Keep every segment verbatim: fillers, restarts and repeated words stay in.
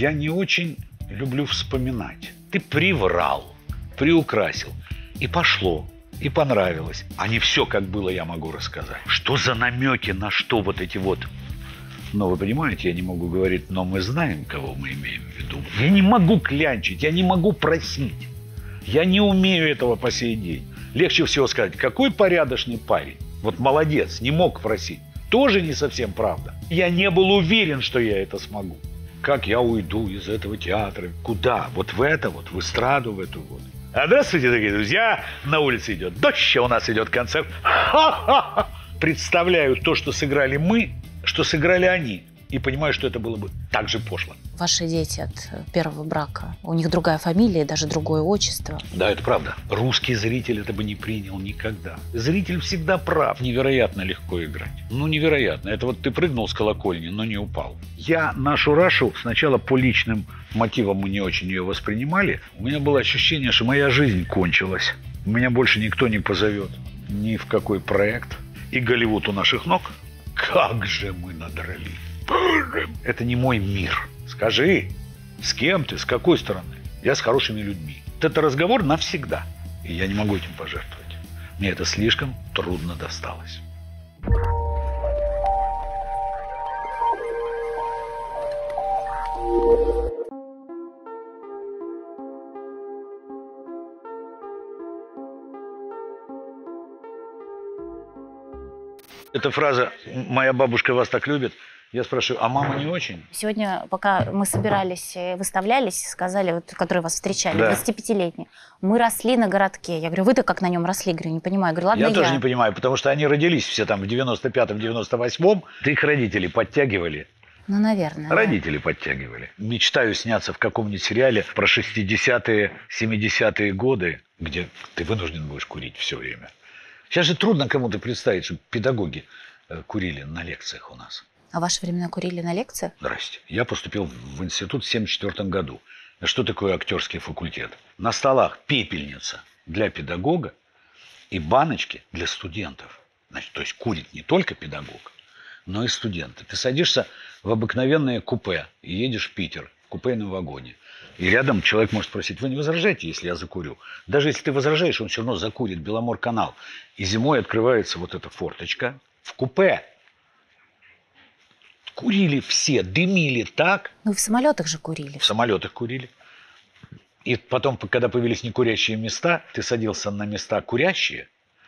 Я не очень люблю вспоминать. Ты приврал, приукрасил. И пошло, и понравилось. А не все, как было, я могу рассказать. Что за намеки, на что вот эти вот... Но вы понимаете, я не могу говорить, но мы знаем, кого мы имеем в виду. Я не могу клянчить, я не могу просить. Я не умею этого по сей день. Легче всего сказать, какой порядочный парень. Вот молодец, не мог просить. Тоже не совсем правда. Я не был уверен, что я это смогу. Как я уйду из этого театра? Куда? Вот в это вот, в эстраду, в эту вот. А здравствуйте, дорогие друзья. На улице идет дождь, а у нас идет концерт. Ха-ха-ха! Представляю то, что сыграли мы, что сыграли они. И понимаю, что это было бы так же пошло. Ваши дети от первого брака, у них другая фамилия, даже другое отчество. Да, это правда. Русский зритель это бы не принял никогда. Зритель всегда прав. Невероятно легко играть. Ну, невероятно. Это вот ты прыгнул с колокольни, но не упал. Я нашу Рашу сначала по личным мотивам мы не очень ее воспринимали. У меня было ощущение, что моя жизнь кончилась. Меня больше никто не позовет ни в какой проект. И Голливуд у наших ног. Как же мы надрались. Это не мой мир. Скажи, с кем ты, с какой стороны? Я с хорошими людьми. Это разговор навсегда. И я не могу этим пожертвовать. Мне это слишком трудно досталось. Эта фраза «моя бабушка вас так любит». Я спрашиваю, а мама не очень? Сегодня, пока мы собирались, выставлялись, сказали, вот, которые вас встречали, да. двадцатипятилетние, мы росли на городке. Я говорю, вы-то как на нем росли? Говорю, не понимаю. Я говорю, ладно, я. Я тоже не понимаю, потому что они родились все там в девяносто пятом — девяносто восьмом. Ты их родители подтягивали. Ну, наверное. Родители да. подтягивали. Мечтаю сняться в каком-нибудь сериале про шестидесятые, семидесятые годы, где ты вынужден будешь курить все время. Сейчас же трудно кому-то представить, что педагоги курили на лекциях у нас. А в ваши времена курили на лекциях? Здрасте. Я поступил в институт в семьдесят четвёртом году. Что такое актерский факультет? На столах пепельница для педагога и баночки для студентов. Значит, то есть курит не только педагог, но и студенты. Ты садишься в обыкновенное купе и едешь в Питер в купейном вагоне. И рядом человек может спросить, вы не возражаете, если я закурю? Даже если ты возражаешь, он все равно закурит Беломор-канал. И зимой открывается вот эта форточка в купе. Курили все, дымили так. Ну, в самолетах же курили. В самолетах курили. И потом, когда появились некурящие места, ты садился на места курящие,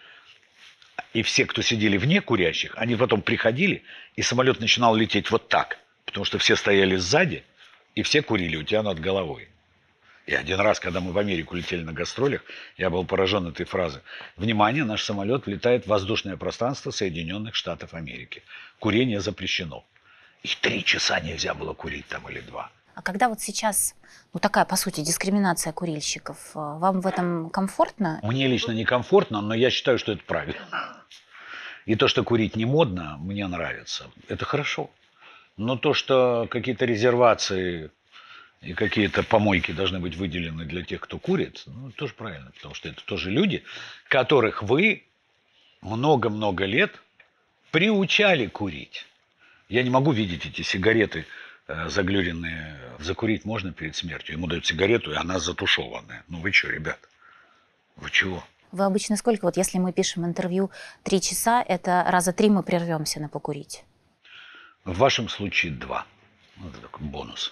и все, кто сидели вне курящих, они потом приходили, и самолет начинал лететь вот так, потому что все стояли сзади, и все курили у тебя над головой. И один раз, когда мы в Америку летели на гастролях, я был поражен этой фразой. Внимание, наш самолет влетает в воздушное пространство Соединенных Штатов Америки. Курение запрещено. И три часа нельзя было курить там или два. А когда вот сейчас, ну такая, по сути, дискриминация курильщиков, вам в этом комфортно? Мне лично некомфортно, но я считаю, что это правильно. И то, что курить не модно, мне нравится. Это хорошо. Но то, что какие-то резервации и какие-то помойки должны быть выделены для тех, кто курит, ну, тоже правильно. Потому что это тоже люди, которых вы много-много лет приучали курить. Я не могу видеть эти сигареты э, заглюренные. Закурить можно перед смертью. Ему дают сигарету, и она затушеванная. Ну вы что, ребят? Вы чего? Вы обычно сколько? Вот если мы пишем интервью три часа, это раза три мы прервемся на покурить. В вашем случае два. Это такой бонус.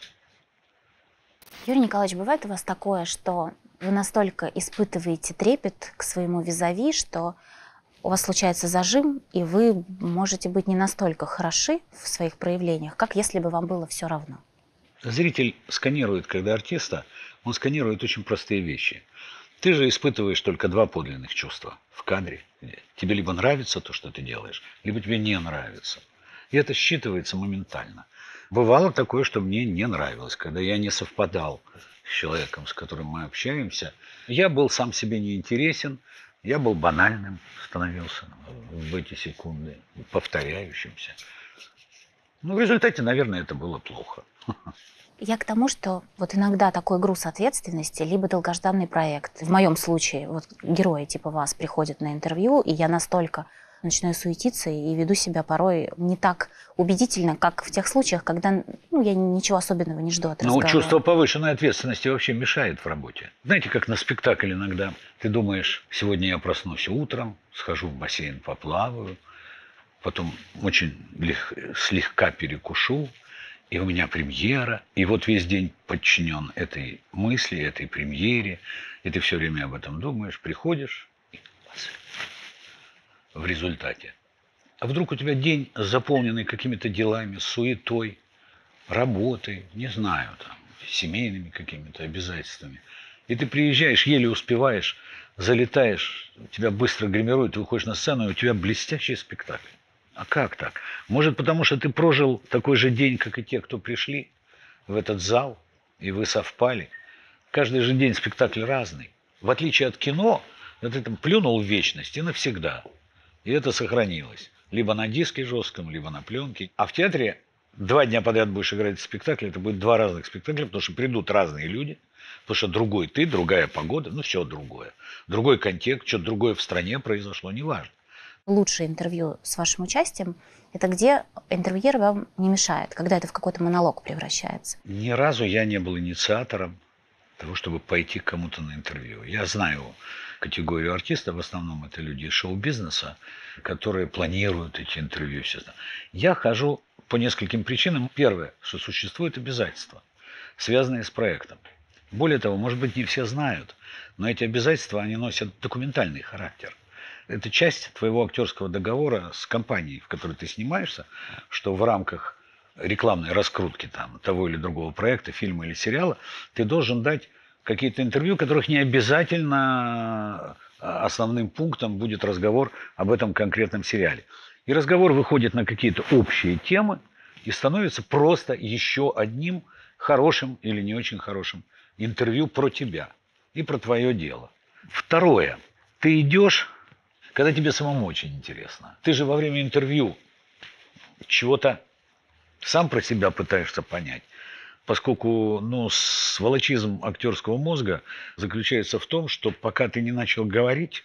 Юрий Николаевич, бывает у вас такое, что вы настолько испытываете трепет к своему визави, что у вас случается зажим, и вы можете быть не настолько хороши в своих проявлениях, как если бы вам было все равно? Зритель сканирует, когда артиста, он сканирует очень простые вещи. Ты же испытываешь только два подлинных чувства в кадре. Тебе либо нравится то, что ты делаешь, либо тебе не нравится. И это считывается моментально. Бывало такое, что мне не нравилось, когда я не совпадал с человеком, с которым мы общаемся. Я был сам себе неинтересен, я был банальным, становился в эти секунды, повторяющимся. Ну, в результате, наверное, это было плохо. Я к тому, что вот иногда такой груз ответственности, либо долгожданный проект. В моем случае вот герои типа вас приходят на интервью, и я настолько начинаю суетиться и веду себя порой не так убедительно, как в тех случаях, когда ну, я ничего особенного не жду от разговора. Ну, чувство повышенной ответственности вообще мешает в работе. Знаете, как на спектакль иногда ты думаешь, сегодня я проснусь утром, схожу в бассейн, поплаваю, потом очень лег... слегка перекушу, и у меня премьера, и вот весь день подчинен этой мысли, этой премьере, и ты все время об этом думаешь, приходишь, и класс. В результате. А вдруг у тебя день заполненный какими-то делами, суетой, работой, не знаю, там, семейными какими-то обязательствами. И ты приезжаешь, еле успеваешь, залетаешь, тебя быстро гримируют, ты выходишь на сцену, и у тебя блестящий спектакль. А как так? Может, потому что ты прожил такой же день, как и те, кто пришли в этот зал, и вы совпали. Каждый же день спектакль разный. В отличие от кино, ты там плюнул в вечность и навсегда. И это сохранилось. Либо на диске жестком, либо на пленке. А в театре два дня подряд будешь играть спектакль, это будет два разных спектакля, потому что придут разные люди, потому что другой ты, другая погода, ну все другое. Другой контекст, что-то другое в стране произошло, неважно. Лучшее интервью с вашим участием – это где интервьюер вам не мешает, когда это в какой-то монолог превращается? Ни разу я не был инициатором того, чтобы пойти к кому-то на интервью. Я знаю категорию артистов, в основном это люди из шоу-бизнеса, которые планируют эти интервью. Я хожу по нескольким причинам. Первое, что существуют обязательства, связанные с проектом. Более того, может быть, не все знают, но эти обязательства, они носят документальный характер. Это часть твоего актерского договора с компанией, в которой ты снимаешься, что в рамках рекламной раскрутки там, того или другого проекта, фильма или сериала, ты должен дать какие-то интервью, которых не обязательно основным пунктом будет разговор об этом конкретном сериале. И разговор выходит на какие-то общие темы и становится просто еще одним хорошим или не очень хорошим интервью про тебя и про твое дело. Второе. Ты идешь, когда тебе самому очень интересно. Ты же во время интервью чего-то сам про себя пытаешься понять. Поскольку ну, сволочизм актерского мозга заключается в том, что пока ты не начал говорить,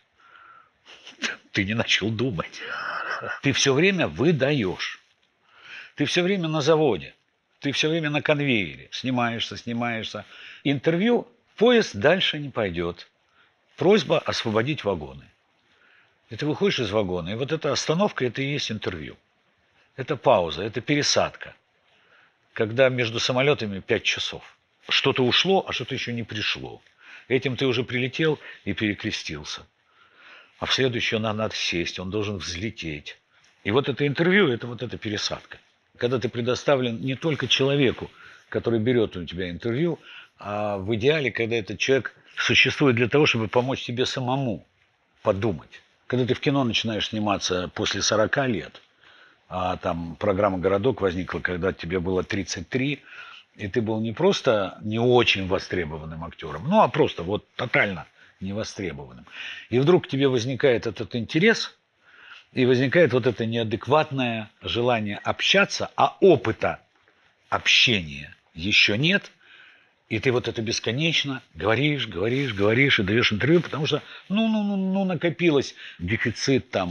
ты не начал думать. Ты все время выдаешь. Ты все время на заводе. Ты все время на конвейере. Снимаешься, снимаешься. Интервью, поезд дальше не пойдет. Просьба освободить вагоны. И ты выходишь из вагона, и вот эта остановка, это и есть интервью. Это пауза, это пересадка. Когда между самолетами пять часов. Что-то ушло, а что-то еще не пришло. Этим ты уже прилетел и перекрестился. А в следующее надо, надо сесть, он должен взлететь. И вот это интервью, это вот эта пересадка. Когда ты предоставлен не только человеку, который берет у тебя интервью, а в идеале, когда этот человек существует для того, чтобы помочь тебе самому подумать. Когда ты в кино начинаешь сниматься после сорока лет, а там программа «Городок» возникла, когда тебе было тридцать три, и ты был не просто не очень востребованным актером, ну а просто вот тотально невостребованным. И вдруг к тебе возникает этот интерес, и возникает вот это неадекватное желание общаться, а опыта общения еще нет, и ты вот это бесконечно говоришь, говоришь, говоришь и даешь интервью, потому что ну, ну, ну, ну накопилось дефицит там,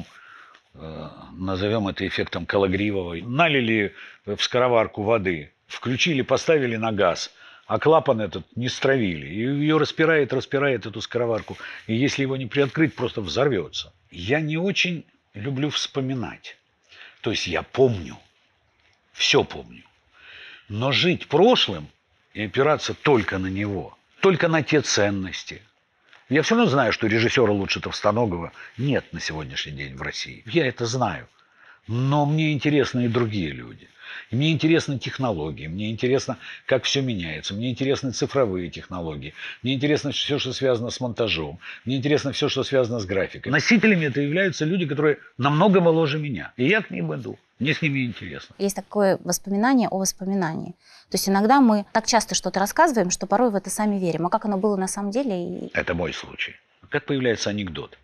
назовем это эффектом Кологривого. Налили в скороварку воды, включили, поставили на газ, а клапан этот не стравили. И ее распирает, распирает эту скороварку. И если его не приоткрыть, просто взорвется. Я не очень люблю вспоминать. То есть я помню, все помню. Но жить прошлым и опираться только на него, только на те ценности. Я все равно знаю, что режиссера лучше Товстоногова нет на сегодняшний день в России. Я это знаю. Но мне интересны и другие люди. И мне интересны технологии, мне интересно, как все меняется, мне интересны цифровые технологии, мне интересно все, что связано с монтажом, мне интересно все, что связано с графикой. Носителями это являются люди, которые намного моложе меня. И я к ним иду. Мне с ними интересно. Есть такое воспоминание о воспоминании. То есть иногда мы так часто что-то рассказываем, что порой в это сами верим. А как оно было на самом деле? Это мой случай. Как появляется анекдот?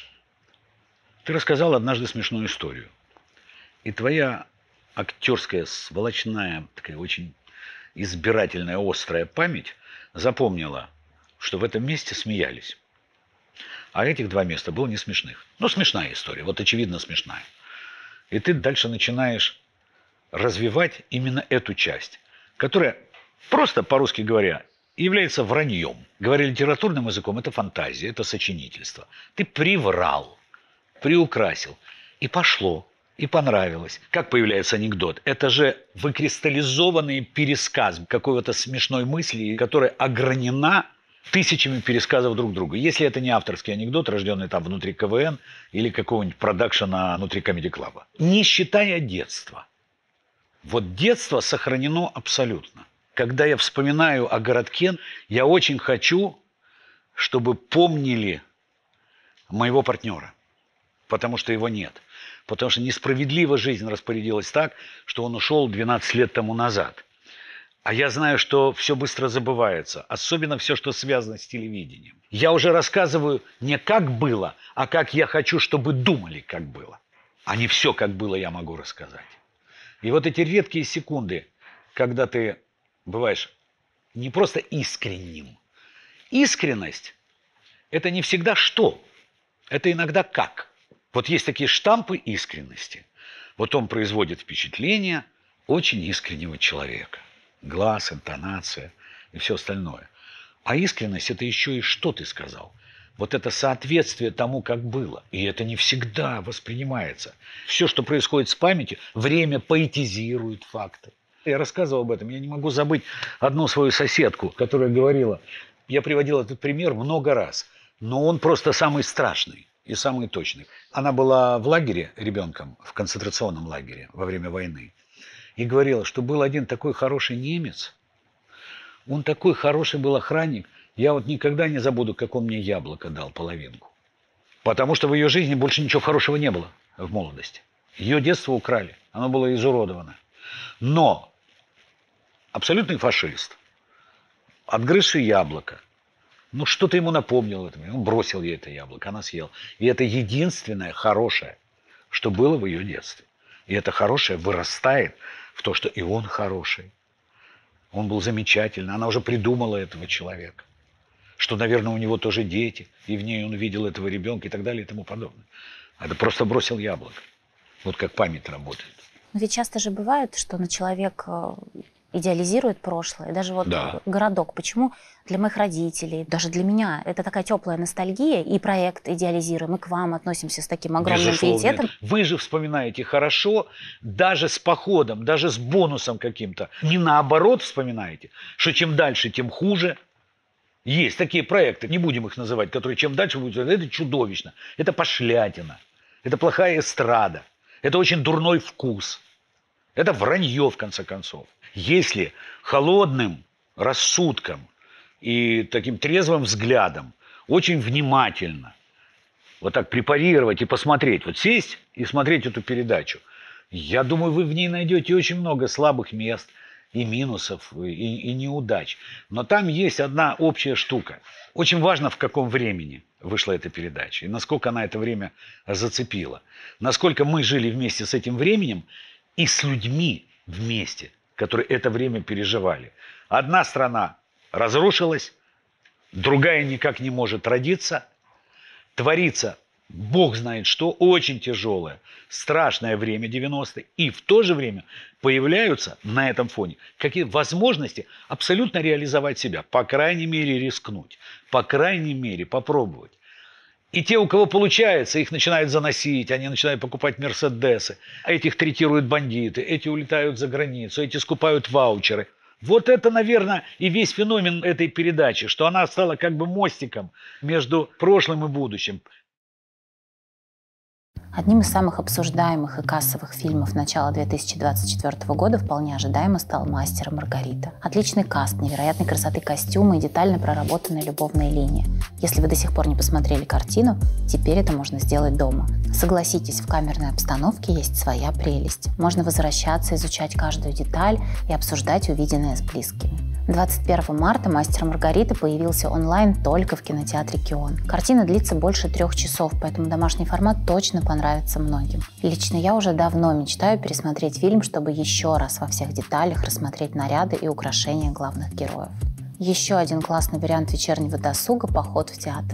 Ты рассказал однажды смешную историю. И твоя актерская, сволочная, такая очень избирательная, острая память запомнила, что в этом месте смеялись. А этих два места было не смешных. Ну, смешная история, вот очевидно смешная. И ты дальше начинаешь развивать именно эту часть, которая просто, по-русски говоря, является враньем. Говоря литературным языком, это фантазия, это сочинительство. Ты приврал, приукрасил. И пошло, и понравилось. Как появляется анекдот? Это же выкристаллизованный пересказ какой-то смешной мысли, которая огранена тысячами пересказов друг другу. Если это не авторский анекдот, рожденный там внутри ка вэ эн или какого-нибудь продакшена внутри комеди-клаба. Не считая детства. Вот детство сохранено абсолютно. Когда я вспоминаю о городке, я очень хочу, чтобы помнили моего партнера. Потому что его нет. Потому что несправедливо жизнь распорядилась так, что он ушел двенадцать лет тому назад. А я знаю, что все быстро забывается. Особенно все, что связано с телевидением. Я уже рассказываю не как было, а как я хочу, чтобы думали, как было. А не все, как было, я могу рассказать. И вот эти редкие секунды, когда ты бываешь не просто искренним. Искренность – это не всегда что, это иногда как. Вот есть такие штампы искренности. Вот он производит впечатление очень искреннего человека. Глаз, интонация и все остальное. А искренность – это еще и что ты сказал. Вот это соответствие тому, как было. И это не всегда воспринимается. Все, что происходит с памятью, время поэтизирует факты. Я рассказывал об этом. Я не могу забыть одну свою соседку, которая говорила, я приводил этот пример много раз, но он просто самый страшный и самый точный. Она была в лагере ребенком, в концентрационном лагере во время войны. И говорила, что был один такой хороший немец, он такой хороший был охранник, я вот никогда не забуду, как он мне яблоко дал, половинку. Потому что в ее жизни больше ничего хорошего не было в молодости. Ее детство украли, оно было изуродовано. Но абсолютный фашист, отгрызший яблоко, ну что-то ему напомнил это, он бросил ей это яблоко, она съела. И это единственное хорошее, что было в ее детстве. И это хорошее вырастает в то, что и он хороший. Он был замечательный, она уже придумала этого человека. Что, наверное, у него тоже дети, и в ней он видел этого ребенка и так далее и тому подобное. Это просто бросил яблоко. Вот как память работает. Но ведь часто же бывает, что на человек идеализирует прошлое. Даже вот да. городок. Почему для моих родителей, даже для меня, это такая теплая ностальгия, и проект идеализируем, и к вам относимся с таким огромным пиететом. Вы же вспоминаете хорошо, даже с походом, даже с бонусом каким-то. Не наоборот вспоминаете, что чем дальше, тем хуже. Есть такие проекты, не будем их называть, которые чем дальше будут, это чудовищно, это пошлятина, это плохая эстрада, это очень дурной вкус, это вранье, в конце концов. Если холодным рассудком и таким трезвым взглядом, очень внимательно вот так препарировать и посмотреть, вот сесть и смотреть эту передачу, я думаю, вы в ней найдете очень много слабых мест, и минусов, и, и неудач. Но там есть одна общая штука. Очень важно, в каком времени вышла эта передача, и насколько она это время зацепила. Насколько мы жили вместе с этим временем и с людьми вместе, которые это время переживали. Одна страна разрушилась, другая никак не может родиться. Творится Бог знает что, очень тяжелое, страшное время девяностые. И в то же время появляются на этом фоне какие возможности абсолютно реализовать себя. По крайней мере рискнуть, по крайней мере попробовать. И те, у кого получается, их начинают заносить, они начинают покупать мерседесы. Этих третируют бандиты, эти улетают за границу, эти скупают ваучеры. Вот это, наверное, и весь феномен этой передачи, что она стала как бы мостиком между прошлым и будущим. Одним из самых обсуждаемых и кассовых фильмов начала две тысячи двадцать четвёртого года вполне ожидаемо стал «Мастер и Маргарита». Отличный каст, невероятной красоты костюмы и детально проработанная любовная линия. Если вы до сих пор не посмотрели картину, теперь это можно сделать дома. Согласитесь, в камерной обстановке есть своя прелесть. Можно возвращаться, изучать каждую деталь и обсуждать увиденное с близкими. двадцать первого марта «Мастер и Маргарита» появился онлайн только в кинотеатре «Кион». Картина длится больше трех часов, поэтому домашний формат точно понравится многим. Лично я уже давно мечтаю пересмотреть фильм, чтобы еще раз во всех деталях рассмотреть наряды и украшения главных героев. Еще один классный вариант вечернего досуга – поход в театр.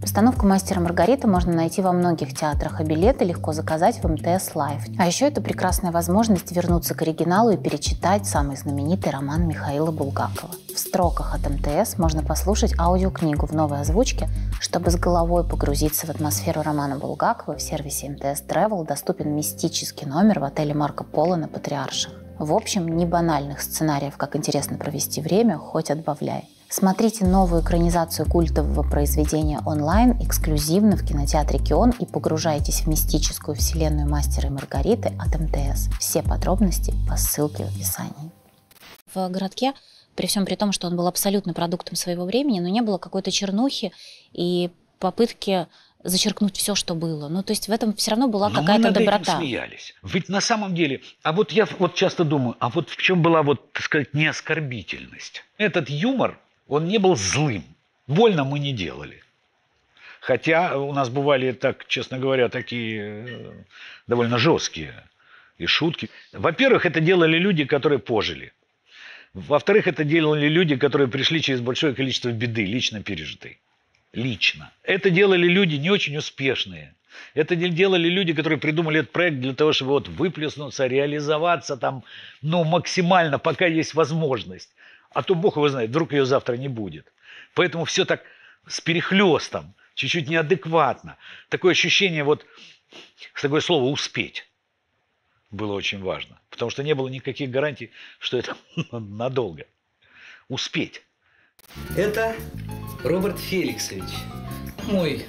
Постановку «Мастера и Маргариты» можно найти во многих театрах, а билеты легко заказать в эм тэ эс Лайв. А еще это прекрасная возможность вернуться к оригиналу и перечитать самый знаменитый роман Михаила Булгакова. В строках от эм тэ эс можно послушать аудиокнигу в новой озвучке. Чтобы с головой погрузиться в атмосферу романа Булгакова, в сервисе эм тэ эс Travel доступен мистический номер в отеле Марко Поло на Патриарших. В общем, не банальных сценариев, как интересно провести время, хоть отбавляй. Смотрите новую экранизацию культового произведения онлайн эксклюзивно в кинотеатре «Кион» и погружайтесь в мистическую вселенную «Мастера и Маргариты» от эм тэ эс. Все подробности по ссылке в описании. В городке, при всем при том, что он был абсолютно продуктом своего времени, но не было какой-то чернухи и попытки зачеркнуть все, что было. Ну, то есть в этом все равно была какая-то доброта. Мы смеялись. Ведь на самом деле, а вот я вот часто думаю, а вот в чем была вот, так сказать, неоскорбительность? Этот юмор, он не был злым. Больно мы не делали. Хотя у нас бывали, так, честно говоря, такие довольно жесткие и шутки. Во-первых, это делали люди, которые пожили. Во-вторых, это делали люди, которые пришли через большое количество беды, лично пережитой. Лично. Это делали люди не очень успешные. Это делали люди, которые придумали этот проект для того, чтобы вот выплеснуться, реализоваться там, ну, максимально, пока есть возможность. А то Бог его знает, вдруг ее завтра не будет. Поэтому все так с перехлестом, чуть-чуть неадекватно. Такое ощущение, вот, такое слово «успеть» было очень важно. Потому что не было никаких гарантий, что это надолго. Успеть. Это Роберт Феликсович, мой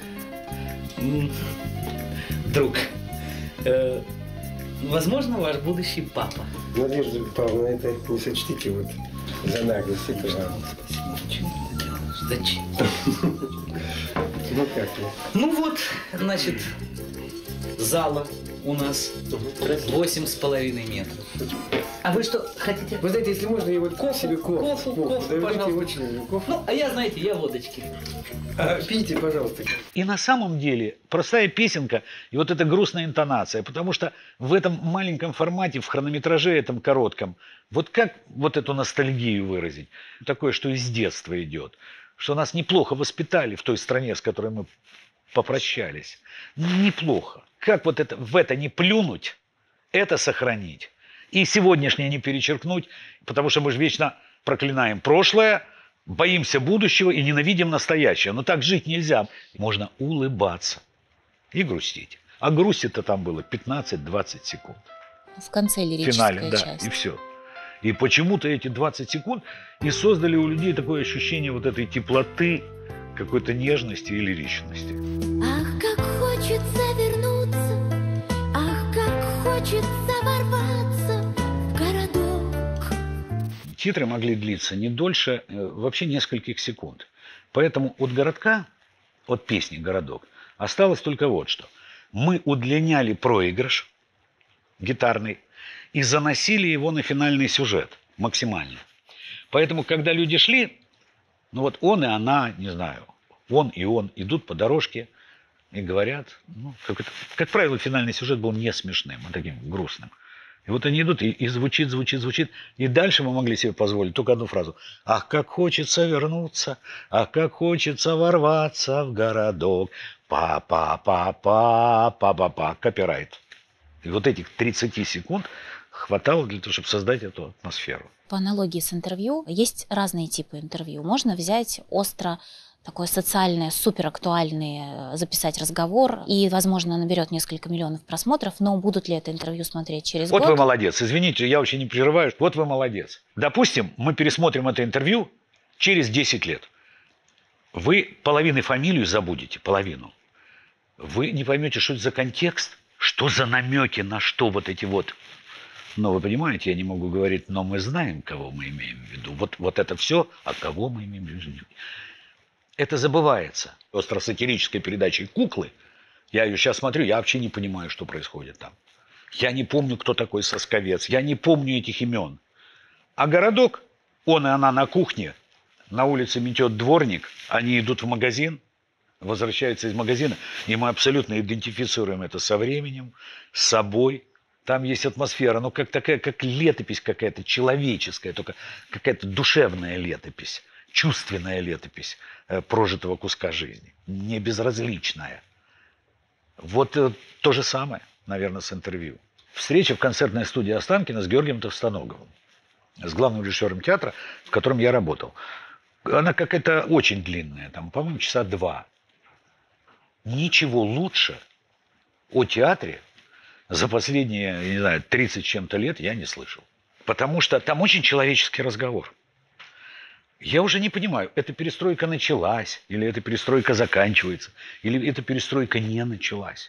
друг. Э, возможно, ваш будущий папа. Надежда Павловна, это не сочтите вот за наглость, пожалуйста. Спасибо, ничего не делаешь. Зачем? Ну как вы? Ну вот, значит, зала у нас восемь с половиной метров. А вы что, хотите? Вы знаете, если можно, я вот кофу, себе кофу. кофу, кофу, кофу, пожалуйста. Очень кофу. Ну, а я, знаете, я водочки. А, пейте, пожалуйста. И на самом деле простая песенка и вот эта грустная интонация, потому что в этом маленьком формате, в хронометраже этом коротком, вот как вот эту ностальгию выразить? Такое, что из детства идет, что нас неплохо воспитали в той стране, с которой мы попрощались. Неплохо. Как вот это, в это не плюнуть, это сохранить. И сегодняшнее не перечеркнуть, потому что мы же вечно проклинаем прошлое, боимся будущего и ненавидим настоящее. Но так жить нельзя. Можно улыбаться и грустить. А грусти-то там было пятнадцать-двадцать секунд. В конце лирическая финале, да, часть. И все. И почему-то эти двадцать секунд и создали у людей такое ощущение вот этой теплоты, какой-то нежности и лиричности. Ах, как хочется вернуться, ах, как хочется ворваться в городок. Титры могли длиться не дольше э, вообще нескольких секунд. Поэтому от городка, от песни «Городок» осталось только вот что. Мы удлиняли проигрыш гитарный и заносили его на финальный сюжет максимально. Поэтому, когда люди шли, ну вот он и она, не знаю, он и он идут по дорожке и говорят, ну, как, это, как правило, финальный сюжет был не смешным, а таким грустным. И вот они идут, и, и звучит, звучит, звучит. И дальше мы могли себе позволить только одну фразу. Ах, как хочется вернуться, ах, как хочется ворваться в городок. Па-па-па-па, па-па-па, копирайт. И вот этих тридцати секунд хватало для того, чтобы создать эту атмосферу. По аналогии с интервью, есть разные типы интервью. Можно взять остро такое социальное, суперактуальное, записать разговор, и, возможно, наберет несколько миллионов просмотров, но будут ли это интервью смотреть через вот год? Вот вы молодец. Извините, я очень не прерываю. Вот вы молодец. Допустим, мы пересмотрим это интервью через десять лет. Вы половины фамилию забудете, половину. Вы не поймете, что это за контекст, что за намеки, на что вот эти вот... Но вы понимаете, я не могу говорить, но мы знаем, кого мы имеем в виду. Вот, вот это все, а кого мы имеем в виду. Это забывается. Остросатирической передачей «Куклы», я ее сейчас смотрю, я вообще не понимаю, что происходит там. Я не помню, кто такой Сосковец, я не помню этих имен. А городок, он и она на кухне, на улице метет дворник, они идут в магазин, возвращаются из магазина, и мы абсолютно идентифицируем это со временем, с собой. Там есть атмосфера, ну как такая, как летопись какая-то человеческая, только какая-то душевная летопись. чувственная летопись э, прожитого куска жизни, не безразличная. Вот э, то же самое, наверное, с интервью. Встреча в концертной студии Останкина с Георгием Товстоноговым, с главным режиссером театра, в котором я работал. Она какая-то очень длинная, там, по-моему, часа два. Ничего лучше о театре за последние, я не знаю, тридцать с чем-то лет я не слышал. Потому что там очень человеческий разговор. Я уже не понимаю, эта перестройка началась, или эта перестройка заканчивается, или эта перестройка не началась.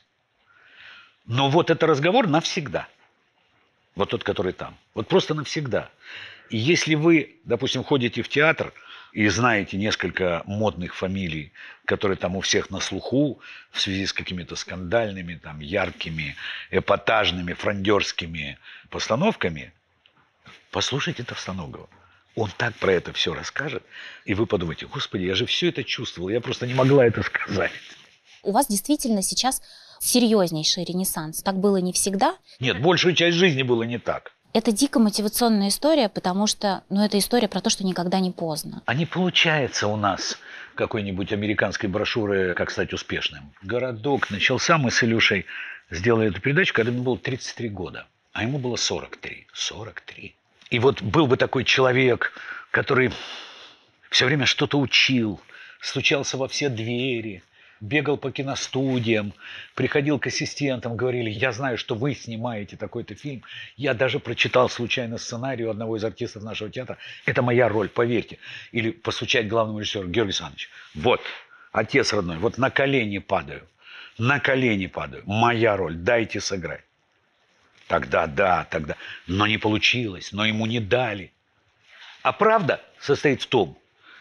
Но вот это разговор навсегда. Вот тот, который там. Вот просто навсегда. И если вы, допустим, ходите в театр и знаете несколько модных фамилий, которые там у всех на слуху в связи с какими-то скандальными, там, яркими, эпатажными, фрондерскими постановками, послушайте Товстоногова. Он так про это все расскажет, и вы подумаете: господи, я же все это чувствовал, я просто не могла это сказать. У вас действительно сейчас серьезнейший ренессанс. Так было не всегда. Нет, большую часть жизни было не так. Это дико мотивационная история, потому что, ну, это история про то, что никогда не поздно. А не получается у нас какой-нибудь американской брошюры «Как стать успешным». «Городок» начался, мы с Илюшей сделали эту передачу, когда ему было тридцать три года, а ему было сорок три. сорок три. И вот был бы такой человек, который все время что-то учил, стучался во все двери, бегал по киностудиям, приходил к ассистентам, говорили: я знаю, что вы снимаете такой-то фильм, я даже прочитал случайно сценарий у одного из артистов нашего театра, это моя роль, поверьте. Или постучать главному режиссеру: Георгий Александрович, вот, отец родной, вот на колени падаю, на колени падаю, моя роль, дайте сыграть. Тогда да, тогда. Но не получилось, но ему не дали. А правда состоит в том,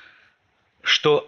что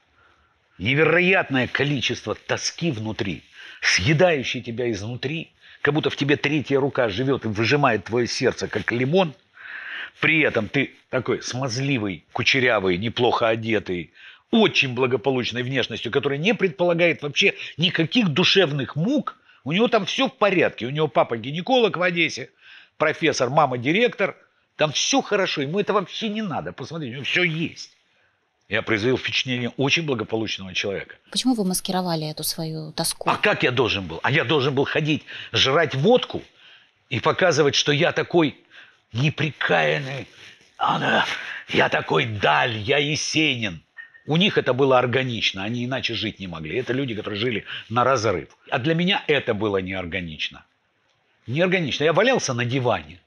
невероятное количество тоски внутри, съедающей тебя изнутри, как будто в тебе третья рука живет и выжимает твое сердце, как лимон. При этом ты такой смазливый, кучерявый, неплохо одетый, очень благополучной внешностью, которая не предполагает вообще никаких душевных мук. У него там все в порядке. У него папа гинеколог в Одессе, профессор, мама директор. Там все хорошо. Ему это вообще не надо. Посмотрите, у него все есть. Я произвел впечатление очень благополучного человека. Почему вы маскировали эту свою тоску? А как я должен был? А я должен был ходить, жрать водку и показывать, что я такой неприкаянный. Она, я такой Даль, я Есенин. У них это было органично, они иначе жить не могли. Это люди, которые жили на разрыв. А для меня это было неорганично. Неорганично. Я валялся на диване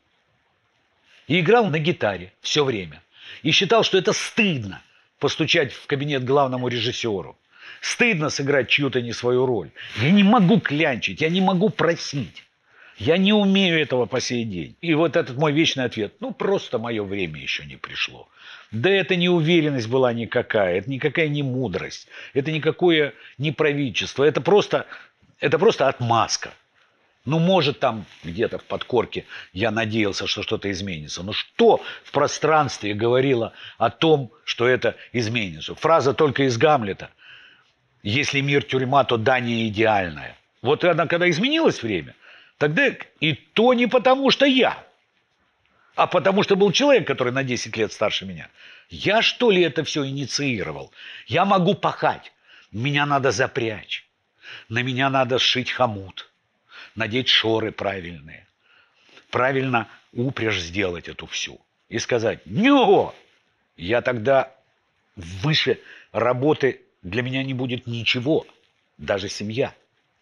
и играл на гитаре все время. И считал, что это стыдно постучать в кабинет главному режиссеру. Стыдно сыграть чью-то не свою роль. Я не могу клянчить, я не могу просить. Я не умею этого по сей день. И вот этот мой вечный ответ: ну, просто мое время еще не пришло. Да это не уверенность была никакая, это никакая не мудрость, это никакое не правительство, это просто, это просто отмазка. Ну, может, там где-то в подкорке я надеялся, что что-то изменится. Но что в пространстве говорило о том, что это изменится? Фраза только из Гамлета: если мир тюрьма, то Дания идеальная. Вот она, когда изменилось время, тогда и то не потому, что я, а потому что был человек, который на десять лет старше меня. Я, что ли, это все инициировал? Я могу пахать. Меня надо запрячь. На меня надо сшить хомут. Надеть шоры правильные. Правильно упряжь сделать эту всю. И сказать: «Нё!» Я тогда выше работы для меня не будет ничего. Даже семья.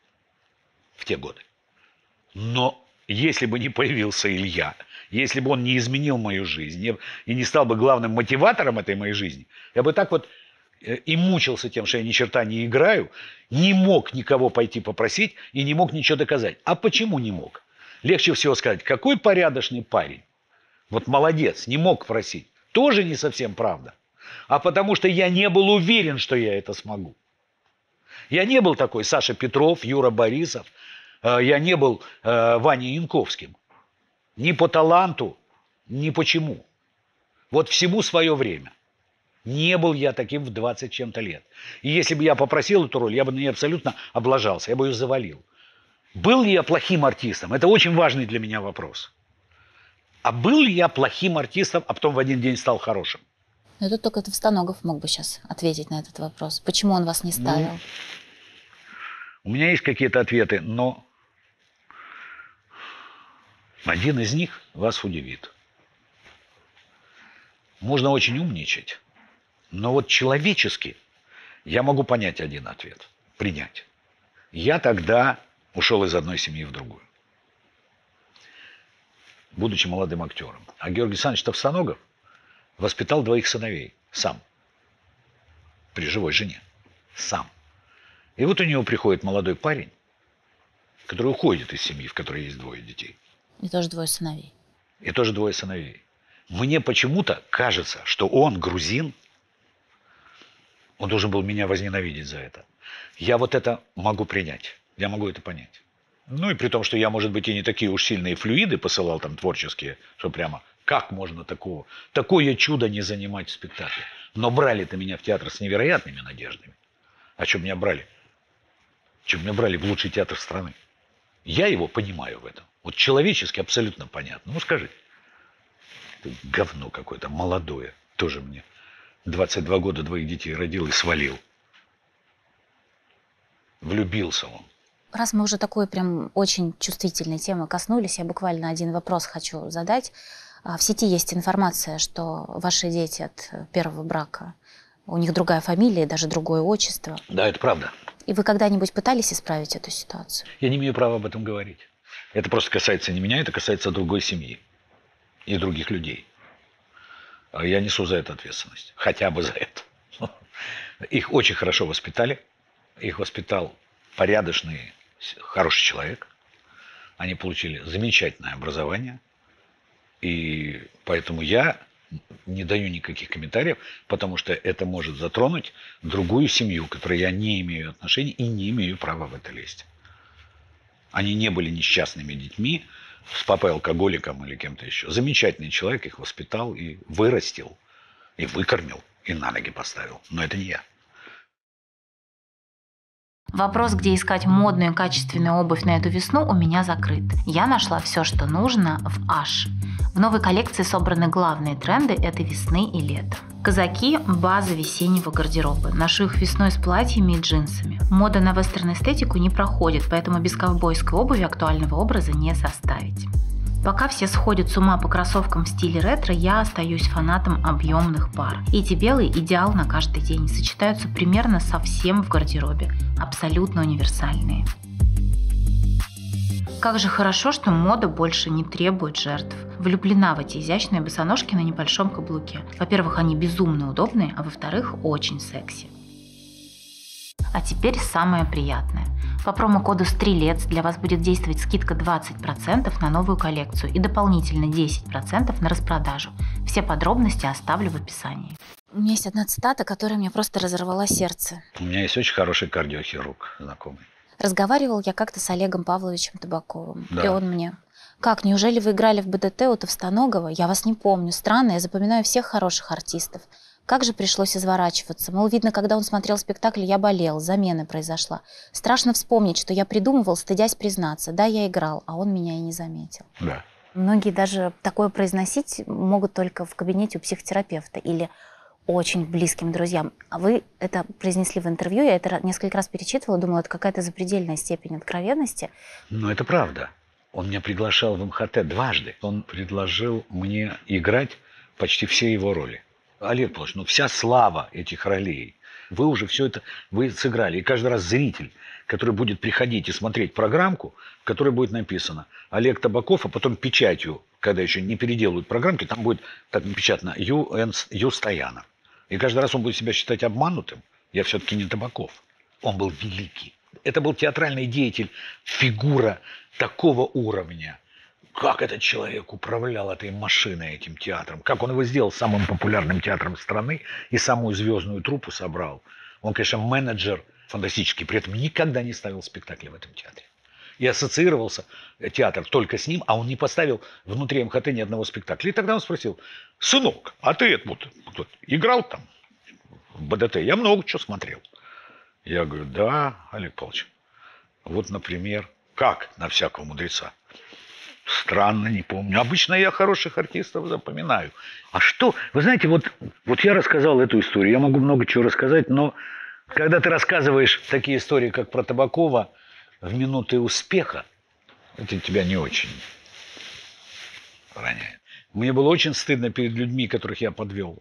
В те годы. Но если бы не появился Илья, если бы он не изменил мою жизнь и не стал бы главным мотиватором этой моей жизни, я бы так вот и мучился тем, что я ни черта не играю, не мог никого пойти попросить и не мог ничего доказать. А почему не мог? Легче всего сказать: какой порядочный парень. Вот молодец, не мог просить. Тоже не совсем правда. А потому что я не был уверен, что я это смогу. Я не был такой Саша Петров, Юра Борисов. Я не был э, Ваней Янковским. Ни по таланту, ни почему. Вот всему свое время. Не был я таким в двадцать чем-то лет. И если бы я попросил эту роль, я бы на ней абсолютно облажался, я бы ее завалил. Был ли я плохим артистом? Это очень важный для меня вопрос. А был ли я плохим артистом, а потом в один день стал хорошим? Но тут только Товстоногов мог бы сейчас ответить на этот вопрос. Почему он вас не ставил? Ну, у меня есть какие-то ответы, но один из них вас удивит. Можно очень умничать, но вот человечески я могу понять один ответ, принять. Я тогда ушел из одной семьи в другую, будучи молодым актером. А Георгий Александрович Товстоногов воспитал двоих сыновей сам, при живой жене, сам. И вот у него приходит молодой парень, который уходит из семьи, в которой есть двое детей. И тоже двое сыновей. И тоже двое сыновей. Мне почему-то кажется, что он грузин, он должен был меня возненавидеть за это. Я вот это могу принять, я могу это понять. Ну и при том, что я, может быть, и не такие уж сильные флюиды посылал там творческие, что прямо как можно такого, такое чудо не занимать в спектакле. Но брали-то меня в театр с невероятными надеждами. А что меня брали? Что меня брали в лучший театр страны? Я его понимаю в этом. Вот человечески абсолютно понятно. Ну скажи, ты говно какое-то молодое, тоже мне двадцать два года двоих детей родил и свалил. Влюбился он. Раз мы уже такой прям очень чувствительной темы коснулись, я буквально один вопрос хочу задать. В сети есть информация, что ваши дети от первого брака, у них другая фамилия, даже другое отчество. Да, это правда. И вы когда-нибудь пытались исправить эту ситуацию? Я не имею права об этом говорить. Это просто касается не меня, это касается другой семьи и других людей. А я несу за это ответственность. Хотя бы за это. Их очень хорошо воспитали. Их воспитал порядочный, хороший человек. Они получили замечательное образование. И поэтому я не даю никаких комментариев, потому что это может затронуть другую семью, к которой я не имею отношений и не имею права в это лезть. Они не были несчастными детьми, с папой алкоголиком или кем-то еще. Замечательный человек их воспитал и вырастил, и выкормил, и на ноги поставил. Но это не я. Вопрос, где искать модную и качественную обувь на эту весну, у меня закрыт. Я нашла все, что нужно в Аш. В новой коллекции собраны главные тренды этой весны и лета. Казаки – база весеннего гардероба. Ношу их весной с платьями и джинсами. Мода на вестерн-эстетику не проходит, поэтому без ковбойской обуви актуального образа не составить. Пока все сходят с ума по кроссовкам в стиле ретро, я остаюсь фанатом объемных пар. Эти белые – идеал на каждый день, сочетаются примерно со всем в гардеробе, абсолютно универсальные. Как же хорошо, что мода больше не требует жертв. Влюблена в эти изящные босоножки на небольшом каблуке. Во-первых, они безумно удобные, а во-вторых, очень секси. А теперь самое приятное. По промокоду «Стрелец» для вас будет действовать скидка двадцать процентов на новую коллекцию и дополнительно десять процентов на распродажу. Все подробности оставлю в описании. У меня есть одна цитата, которая мне просто разорвала сердце. У меня есть очень хороший кардиохирург знакомый. Разговаривал я как-то с Олегом Павловичем Табаковым. Да. И он мне: «Как, неужели вы играли в БДТ у Товстоногова? Я вас не помню. Странно, я запоминаю всех хороших артистов. Как же пришлось изворачиваться. Мол, видно, когда он смотрел спектакль, я болел, замена произошла. Страшно вспомнить, что я придумывал, стыдясь признаться. Да, я играл, а он меня и не заметил». Да. Многие даже такое произносить могут только в кабинете у психотерапевта или очень близким друзьям. А вы это произнесли в интервью, я это несколько раз перечитывала, думала, это какая-то запредельная степень откровенности. Но это правда. Он меня приглашал в МХТ дважды. Он предложил мне играть почти все его роли. Олег Павлович, ну вся слава этих ролей. Вы уже все это вы сыграли. И каждый раз зритель, который будет приходить и смотреть программку, в которой будет написано Олег Табаков, а потом печатью, когда еще не переделывают программки, там будет так напечатано Ю. Ю. Стоянов. И каждый раз он будет себя считать обманутым. Я все-таки не Табаков. Он был великий. Это был театральный деятель, фигура такого уровня. Как этот человек управлял этой машиной, этим театром. Как он его сделал самым популярным театром страны и самую звездную труппу собрал. Он, конечно, менеджер фантастический. При этом никогда не ставил спектакли в этом театре. И ассоциировался театр только с ним, а он не поставил внутри МХТ ни одного спектакля. И тогда он спросил: сынок, а ты это вот, вот играл там в БДТ? Я много чего смотрел. Я говорю: да, Олег Павлович. Вот, например, как на всякого мудреца. Странно, не помню. Обычно я хороших артистов запоминаю. А что? Вы знаете, вот, вот я рассказал эту историю. Я могу много чего рассказать, но когда ты рассказываешь такие истории, как про Табакова, в минуты успеха, это тебя не очень роняет. Мне было очень стыдно перед людьми, которых я подвел.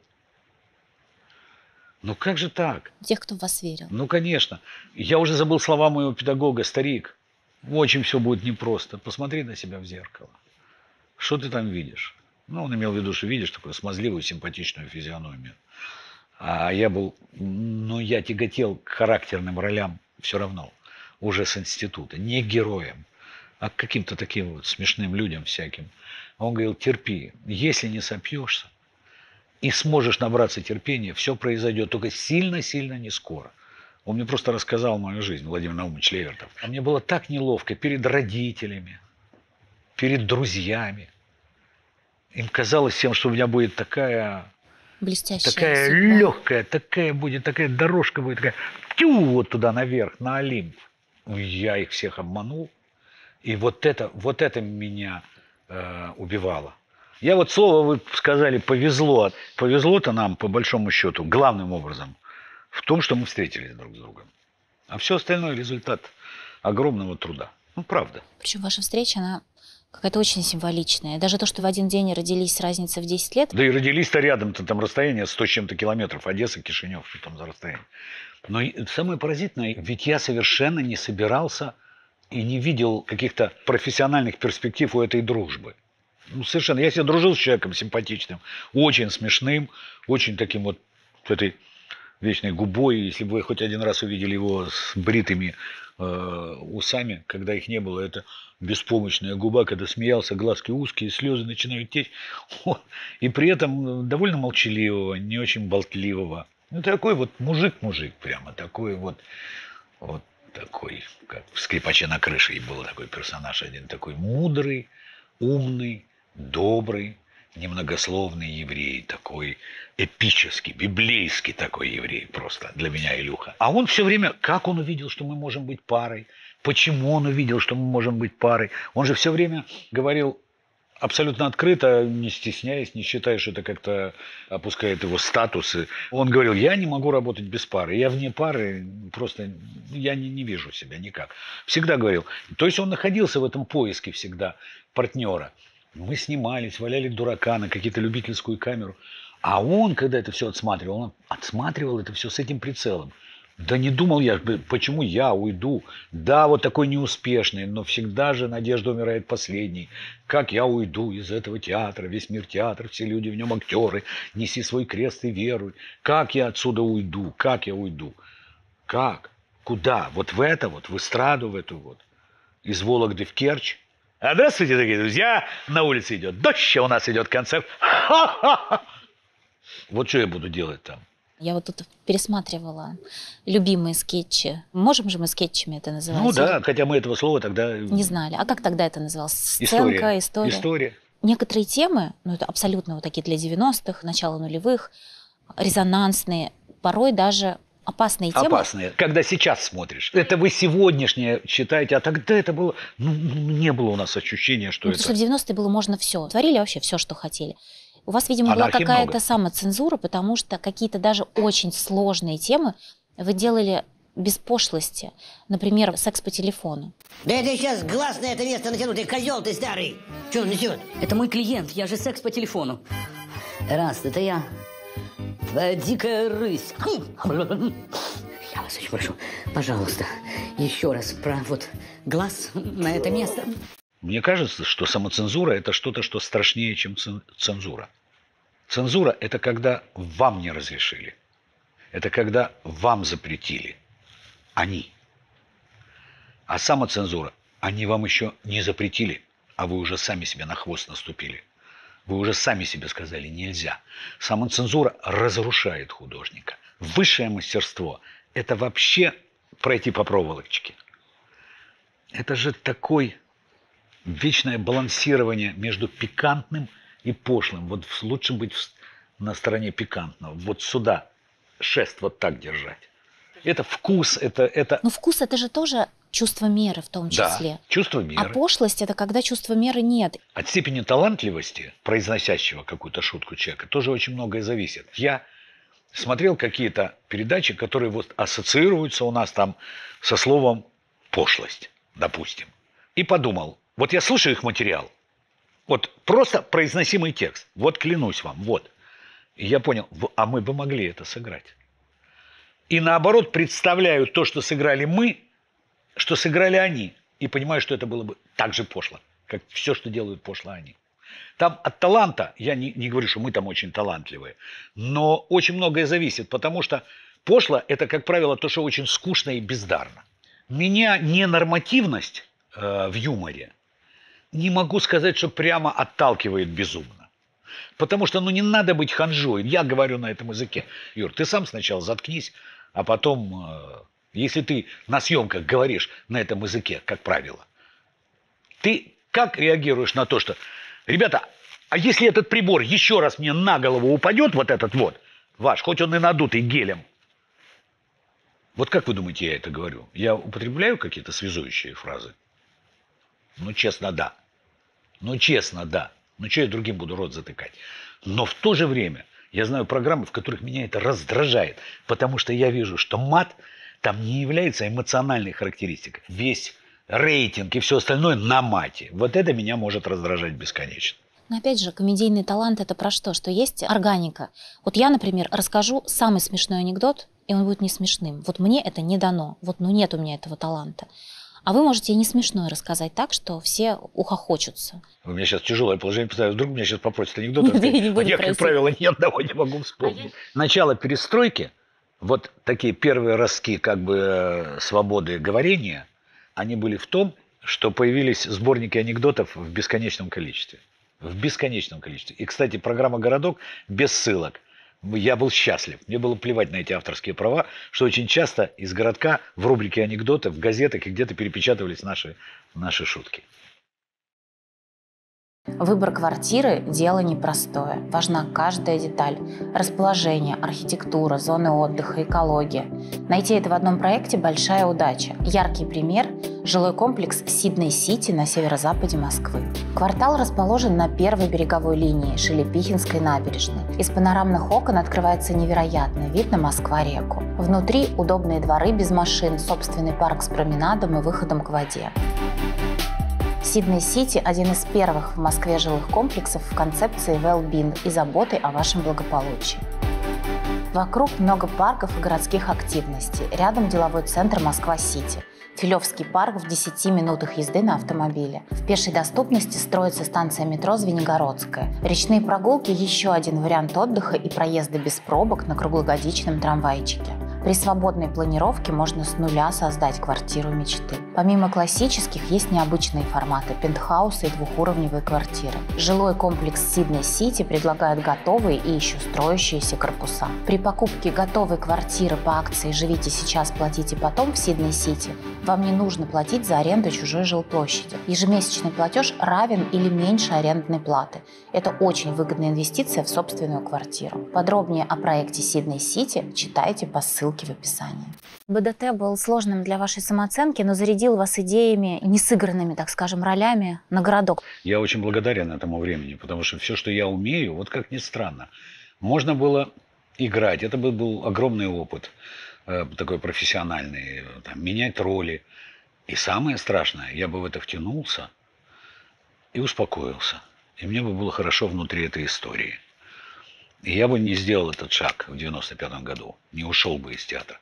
Ну как же так? Тех, кто в вас верил. Ну, конечно. Я уже забыл слова моего педагога, старик. Очень все будет непросто. Посмотри на себя в зеркало. Что ты там видишь? Ну, он имел в виду, что видишь такую смазливую, симпатичную физиономию. А я был, ну, я тяготел к характерным ролям все равно. Уже с института. Не к героям, а к каким-то таким вот смешным людям всяким. Он говорил, терпи. Если не сопьешься и сможешь набраться терпения, все произойдет. Только сильно-сильно не скоро. Он мне просто рассказал мою жизнь, Владимир Наумович Левертов. А мне было так неловко перед родителями, перед друзьями. Им казалось всем, что у меня будет такая, Блестящая такая судьба. легкая, такая будет, такая дорожка будет, такая, тю, вот туда наверх, на Олимп. Я их всех обманул. И вот это, вот это меня э, убивало. Я вот слово, вы сказали, повезло. Повезло-то нам, по большому счету, главным образом, в том, что мы встретились друг с другом. А все остальное результат огромного труда. Ну, правда. Причем ваша встреча, она какая-то очень символичная. Даже то, что в один день родились с разницей в десять лет. Да и родились-то рядом-то, там расстояние сто с чем-то километров. Одесса, Кишинев, что там за расстояние. Но самое поразительное, ведь я совершенно не собирался и не видел каких-то профессиональных перспектив у этой дружбы. Ну, совершенно. Я себе дружил с человеком симпатичным, очень смешным, очень таким вот этой вечной губой. Если бы вы хоть один раз увидели его с бритыми э, усами, когда их не было, это беспомощная губа, когда смеялся, глазки узкие, слезы начинают течь. О, и при этом довольно молчаливого, не очень болтливого. Ну, такой вот мужик-мужик прямо, такой вот, вот такой, как в «Скрипаче на крыше» и был такой персонаж один, такой мудрый, умный, добрый, немногословный еврей, такой эпический, библейский такой еврей просто для меня, Илюха. А он все время, как он увидел, что мы можем быть парой, почему он увидел, что мы можем быть парой, он же все время говорил абсолютно открыто, не стесняясь, не считая, что это как-то опускает его статусы. Он говорил, я не могу работать без пары, я вне пары, просто я не, не вижу себя никак. Всегда говорил. То есть он находился в этом поиске всегда партнера. Мы снимались, валяли дурака на какие-то любительскую камеру. А он, когда это все отсматривал, он отсматривал это все с этим прицелом. Да не думал я, почему я уйду. Да, вот такой неуспешный, но всегда же надежда умирает последней. Как я уйду из этого театра, весь мир театр, все люди в нем актеры, неси свой крест и веруй. Как я отсюда уйду, как я уйду? Как? Куда? Вот в это вот, в эстраду в эту вот. Из Вологды в Керчь. А здравствуйте, дорогие друзья, на улице идет дождь, а у нас идет концерт. Ха-ха-ха! Вот что я буду делать там? Я вот тут пересматривала любимые скетчи. Можем же мы скетчами это называть? Ну да, хотя мы этого слова тогда... Не знали. А как тогда это называлось? Сценка, история. история? История. Некоторые темы, ну это абсолютно вот такие для девяностых, начала нулевых, резонансные, порой даже опасные темы. Опасные. Когда сейчас смотришь. Это вы сегодняшнее считаете, а тогда это было... Ну, не было у нас ощущения, что ну, это... Потому что в девяностые было можно все. Творили вообще все, что хотели. У вас, видимо, была Анархии какая-то много. самоцензура, потому что какие-то даже очень сложные темы вы делали без пошлости. Например, секс по телефону. Да это сейчас глаз на это место натянул, ты козел ты старый. Че он несет? Это мой клиент, я же секс по телефону. Раз, это я. Твоя дикая рысь. Я вас очень прошу, пожалуйста, еще раз про вот глаз на это место. Мне кажется, что самоцензура – это что-то, что страшнее, чем цензура. Цензура – это когда вам не разрешили. Это когда вам запретили. Они. А самоцензура – они вам еще не запретили, а вы уже сами себе на хвост наступили. Вы уже сами себе сказали «нельзя». Самоцензура разрушает художника. Высшее мастерство – это вообще пройти по проволочке. Это же такой... вечное балансирование между пикантным и пошлым. Вот лучше быть на стороне пикантного. Вот сюда шест вот так держать. Это вкус, это... это... Но вкус — это же тоже Чувство меры в том числе. Да, чувство меры. А пошлость – это когда чувства меры нет. От степени талантливости произносящего какую-то шутку человека тоже очень многое зависит. Я смотрел какие-то передачи, которые вот ассоциируются у нас там со словом «пошлость», допустим. И подумал, вот я слушаю их материал, вот просто произносимый текст, вот клянусь вам, вот. И я понял, а мы бы могли это сыграть. И наоборот представляю то, что сыграли мы, что сыграли они. И понимаю, что это было бы так же пошло, как все, что делают пошло они. Там от таланта, я не, не говорю, что мы там очень талантливые, но очень многое зависит, потому что пошло – это, как правило, то, что очень скучно и бездарно. Меня ненормативность э, в юморе, не могу сказать, что прямо отталкивает безумно. Потому что, ну, не надо быть ханжой. Я говорю на этом языке. Юр, ты сам сначала заткнись, а потом, э, если ты на съемках говоришь на этом языке, как правило, ты как реагируешь на то, что, ребята, а если этот прибор еще раз мне на голову упадет, вот этот вот, ваш, хоть он и надутый гелем, вот как вы думаете, я это говорю? Я употребляю какие-то связующие фразы? Ну, честно, да. Ну, честно, да. Ну, что я другим буду рот затыкать? Но в то же время я знаю программы, в которых меня это раздражает, потому что я вижу, что мат там не является эмоциональной характеристикой. Весь рейтинг и все остальное на мате. Вот это меня может раздражать бесконечно. Но опять же, комедийный талант – это про что? Что есть органика. Вот я, например, расскажу самый смешной анекдот, и он будет не смешным. Вот мне это не дано. Вот ну нет у меня этого таланта. А вы можете не смешное рассказать так, что все ухохочутся. У меня сейчас тяжелое положение поставили. Вдруг меня сейчас попросят анекдот. Я, как правило, ни одного не могу вспомнить. Начало перестройки, вот такие первые ростки как бы свободы говорения, они были в том, что появились сборники анекдотов в бесконечном количестве. В бесконечном количестве. И, кстати, программа «Городок» без ссылок. Я был счастлив. Мне было плевать на эти авторские права, что очень часто из «Городка» в рубрике анекдоты, в газетах и где-то перепечатывались наши, наши шутки. Выбор квартиры – дело непростое. Важна каждая деталь. Расположение, архитектура, зоны отдыха, экология. Найти это в одном проекте – большая удача. Яркий пример – жилой комплекс Сидней-Сити на северо-западе Москвы. Квартал расположен на первой береговой линии Шелепихинской набережной. Из панорамных окон открывается невероятный вид на Москва-реку. Внутри удобные дворы без машин, собственный парк с променадом и выходом к воде. Сидней-Сити – один из первых в Москве жилых комплексов в концепции well-being и заботы о вашем благополучии. Вокруг много парков и городских активностей. Рядом деловой центр Москва-Сити. Филевский парк в десяти минутах езды на автомобиле. В пешей доступности строится станция метро Звенигородская. Речные прогулки – еще один вариант отдыха и проезда без пробок на круглогодичном трамвайчике. При свободной планировке можно с нуля создать квартиру мечты. Помимо классических, есть необычные форматы – пентхаусы и двухуровневые квартиры. Жилой комплекс Сидней-Сити предлагает готовые и еще строящиеся корпуса. При покупке готовой квартиры по акции «Живите сейчас, платите потом» в Сидней-Сити вам не нужно платить за аренду чужой жилплощади. Ежемесячный платеж равен или меньше арендной платы. Это очень выгодная инвестиция в собственную квартиру. Подробнее о проекте Сидней-Сити читайте по ссылке в описании. БДТ был сложным для вашей самооценки, но зарядил вас идеями, несыгранными, так скажем, ролями на городок. Я очень благодарен этому времени, потому что все, что я умею, вот как ни странно, можно было играть. Это был, был огромный опыт, э, такой профессиональный, там, менять роли. И самое страшное, я бы в это втянулся и успокоился. И мне бы было хорошо внутри этой истории. И я бы не сделал этот шаг в девяносто пятом году, не ушел бы из театра.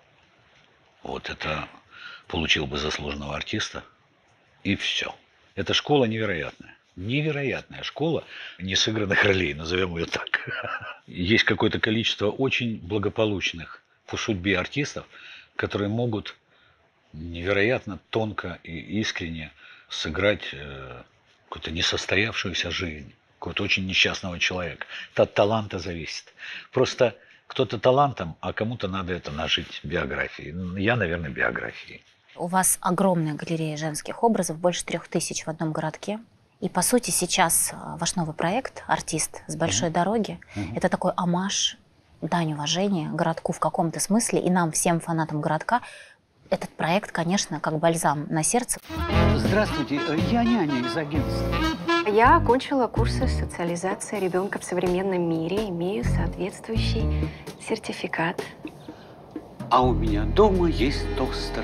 Вот это получил бы заслуженного артиста, и все. Эта школа невероятная. Невероятная школа несыгранных ролей, назовем ее так. Есть какое-то количество очень благополучных по судьбе артистов, которые могут невероятно тонко и искренне сыграть э, какую-то несостоявшуюся жизнь, какого-то очень несчастного человека. Это от таланта зависит. Просто кто-то талантом, а кому-то надо это нажить биографией. Я, наверное, биографией. У вас огромная галерея женских образов, больше трех тысяч в одном городке. И, по сути, сейчас ваш новый проект «Артист с большой mm-hmm. дороги» mm-hmm. это такой омаж, дань уважения городку в каком-то смысле, и нам, всем фанатам городка, Этот проект, конечно, как бальзам на сердце. Здравствуйте, я няня из агентства. Я окончила курсы социализации ребенка в современном мире, имею соответствующий сертификат. А у меня дома есть тостер.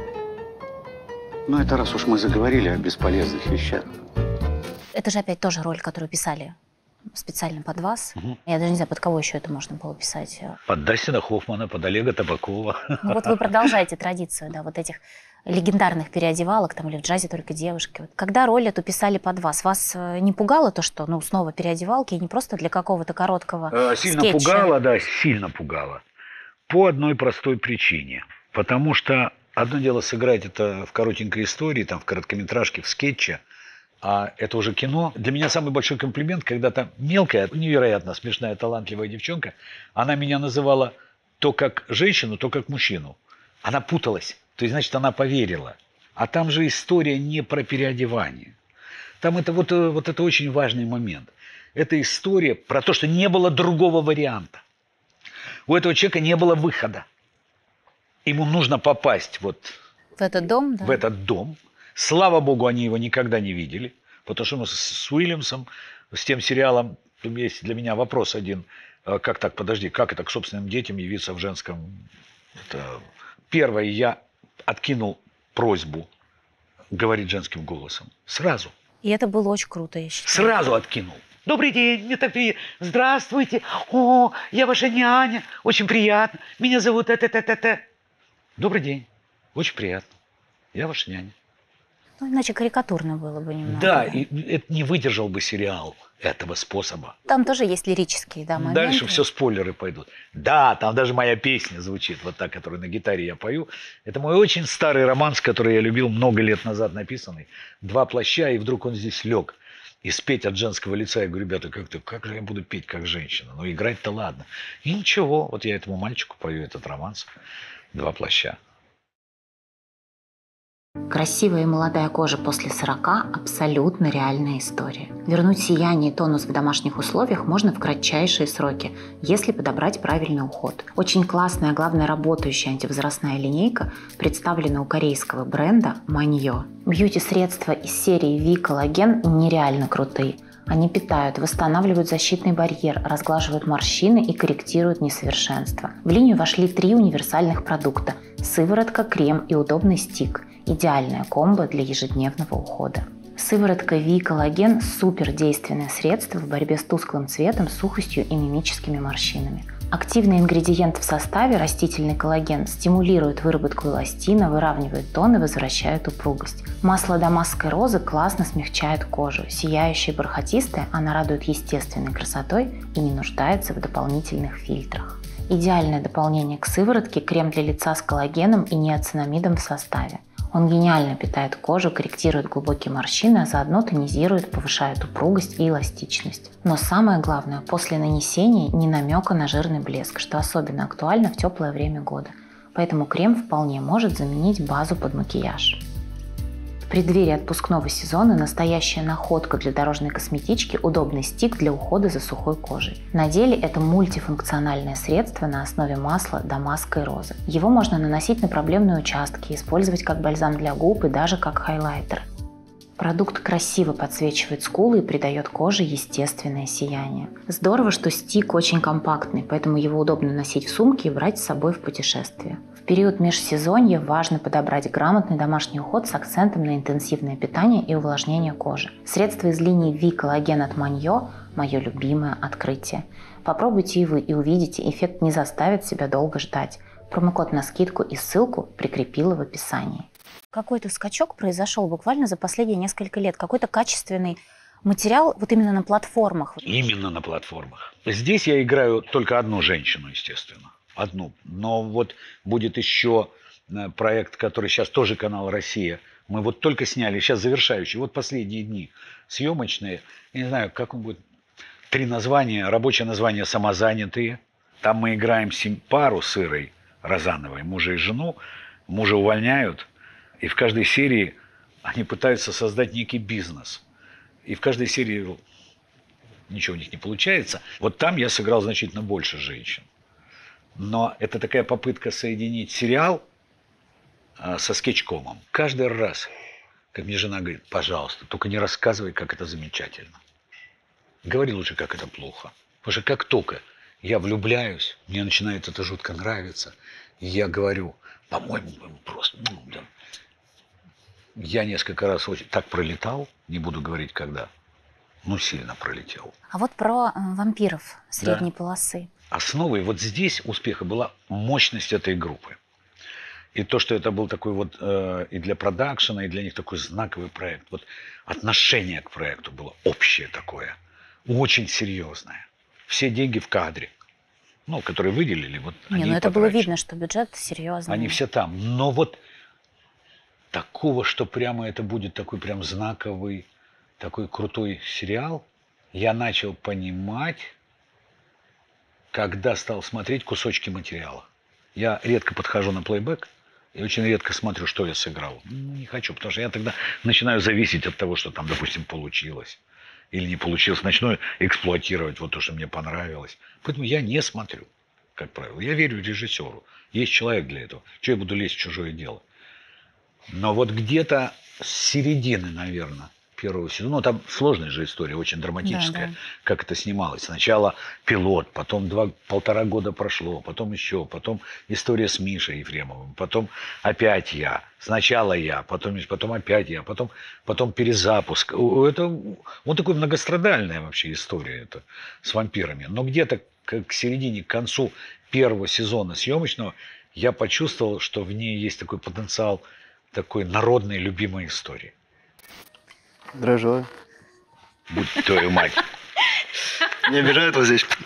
Ну, это раз уж мы заговорили о бесполезных вещах. Это же опять тоже роль, которую писали специально под вас. Угу. Я даже не знаю, под кого еще это можно было писать. Под Дастина Хоффмана, под Олега Табакова. Ну вот вы продолжаете традицию, да, вот этих легендарных переодевалок, там, или в джазе только девушки. Вот когда роль эту писали под вас, вас не пугало то, что, ну, снова переодевалки, и не просто для какого-то короткого э, Сильно скетча? пугало, да, сильно пугало. По одной простой причине. Потому что одно дело сыграть это в коротенькой истории, там, в короткометражке, в скетче, а это уже кино. Для меня самый большой комплимент, когда там мелкая, невероятно смешная, талантливая девчонка, она меня называла то как женщину, то как мужчину. Она путалась. То есть, значит, она поверила. А там же история не про переодевание. Там это вот, вот это очень важный момент. Это история про то, что не было другого варианта. У этого человека не было выхода. Ему нужно попасть вот в этот дом, да? в этот дом. Слава богу, они его никогда не видели. Потому что ну, с Уильямсом, с тем сериалом, там есть для меня вопрос один. Как так, подожди, как это к собственным детям явиться в женском... Это... Первое, я откинул просьбу говорить женским голосом. Сразу. И это было очень круто, я считаю. Сразу откинул. Добрый день, мне так приятно. Здравствуйте. О, я ваша няня. Очень приятно. Меня зовут это-то-то-то. Добрый день. Очень приятно. Я ваша няня. Ну, иначе карикатурно было бы немного. Да, и это не выдержал бы сериал этого способа. Там тоже есть лирические, да, моменты. Дальше все спойлеры пойдут. Да, там даже моя песня звучит, вот та, которую на гитаре я пою. Это мой очень старый романс, который я любил много лет назад написанный. «Два плаща», и вдруг он здесь лег. И спеть от женского лица, я говорю, ребята, как, как же я буду петь как женщина? Ну, играть-то ладно. И ничего, вот я этому мальчику пою этот романс «Два плаща». Красивая и молодая кожа после сорока – абсолютно реальная история. Вернуть сияние и тонус в домашних условиях можно в кратчайшие сроки, если подобрать правильный уход. Очень классная, а главное работающая антивозрастная линейка представлена у корейского бренда Маньё. Бьюти-средства из серии Ви-коллаген нереально крутые. Они питают, восстанавливают защитный барьер, разглаживают морщины и корректируют несовершенства. В линию вошли три универсальных продукта – сыворотка, крем и удобный стик. Идеальная комбо для ежедневного ухода. Сыворотка Ви-коллаген – супердейственное средство в борьбе с тусклым цветом, сухостью и мимическими морщинами. Активный ингредиент в составе, растительный коллаген, стимулирует выработку эластина, выравнивает тон и возвращает упругость. Масло дамасской розы классно смягчает кожу. Сияющая и бархатистая, она радует естественной красотой и не нуждается в дополнительных фильтрах. Идеальное дополнение к сыворотке – крем для лица с коллагеном и неоцинамидом в составе. Он гениально питает кожу, корректирует глубокие морщины, а заодно тонизирует, повышает упругость и эластичность. Но самое главное, после нанесения ни намека на жирный блеск, что особенно актуально в теплое время года. Поэтому крем вполне может заменить базу под макияж. В преддверии отпускного сезона настоящая находка для дорожной косметички – удобный стик для ухода за сухой кожей. На деле это мультифункциональное средство на основе масла дамасской розы. Его можно наносить на проблемные участки, использовать как бальзам для губ и даже как хайлайтер. Продукт красиво подсвечивает скулы и придает коже естественное сияние. Здорово, что стик очень компактный, поэтому его удобно носить в сумке и брать с собой в путешествие. В период межсезонья важно подобрать грамотный домашний уход с акцентом на интенсивное питание и увлажнение кожи. Средство из линии Ви-коллаген от Маньё – мое любимое открытие. Попробуйте и вы, и увидите, эффект не заставит себя долго ждать. Промокод на скидку и ссылку прикрепила в описании. Какой-то скачок произошел буквально за последние несколько лет. Какой-то качественный материал вот именно на платформах. Именно на платформах. Здесь я играю только одну женщину, естественно. Одну. Но вот будет еще проект, который сейчас тоже канал «Россия». Мы вот только сняли, сейчас завершающий. Вот последние дни съемочные. Я не знаю, как он будет. Три названия. Рабочее название «Самозанятые». Там мы играем пару с Ирой Розановой, мужа и жену. Мужа увольняют. И в каждой серии они пытаются создать некий бизнес. И в каждой серии ничего у них не получается. Вот там я сыграл значительно больше женщин. Но это такая попытка соединить сериал а, со скетчкомом. Каждый раз, как мне жена говорит, пожалуйста, только не рассказывай, как это замечательно. Говори лучше, как это плохо. Потому что как только я влюбляюсь, мне начинает это жутко нравиться, и я говорю, по-моему, просто... Ну, да. Я несколько раз очень так пролетал, не буду говорить когда, ну сильно пролетел. А вот про э, вампиров средней Да. полосы. Основой вот здесь успеха была мощность этой группы. И то, что это был такой вот э, и для продакшена, и для них такой знаковый проект. Вот отношение к проекту было общее такое, очень серьезное. Все деньги в кадре, ну, которые выделили, вот Не, они ну и это было потрачены. видно, что бюджет серьезный. Они все там. Но вот такого, что прямо это будет такой прям знаковый, такой крутой сериал, я начал понимать, когда стал смотреть кусочки материала. Я редко подхожу на плейбэк и очень редко смотрю, что я сыграл. Ну, не хочу, потому что я тогда начинаю зависеть от того, что там, допустим, получилось или не получилось. Начну эксплуатировать вот то, что мне понравилось. Поэтому я не смотрю, как правило. Я верю режиссеру. Есть человек для этого. Чего я буду лезть в чужое дело? Но вот где-то с середины, наверное, первого сезона, ну там сложная же история, очень драматическая, Да, да. как это снималось. Сначала пилот, потом два, полтора года прошло, потом еще, потом история с Мишей Ефремовым, потом опять я, сначала я, потом, потом опять я, потом, потом перезапуск. Это вот такая многострадальная вообще история это, с вампирами. Но где-то к середине, к концу первого сезона съемочного я почувствовал, что в ней есть такой потенциал такой народной любимой истории. Дрожжевая. Будь твою мать. Не обижают вас здесь?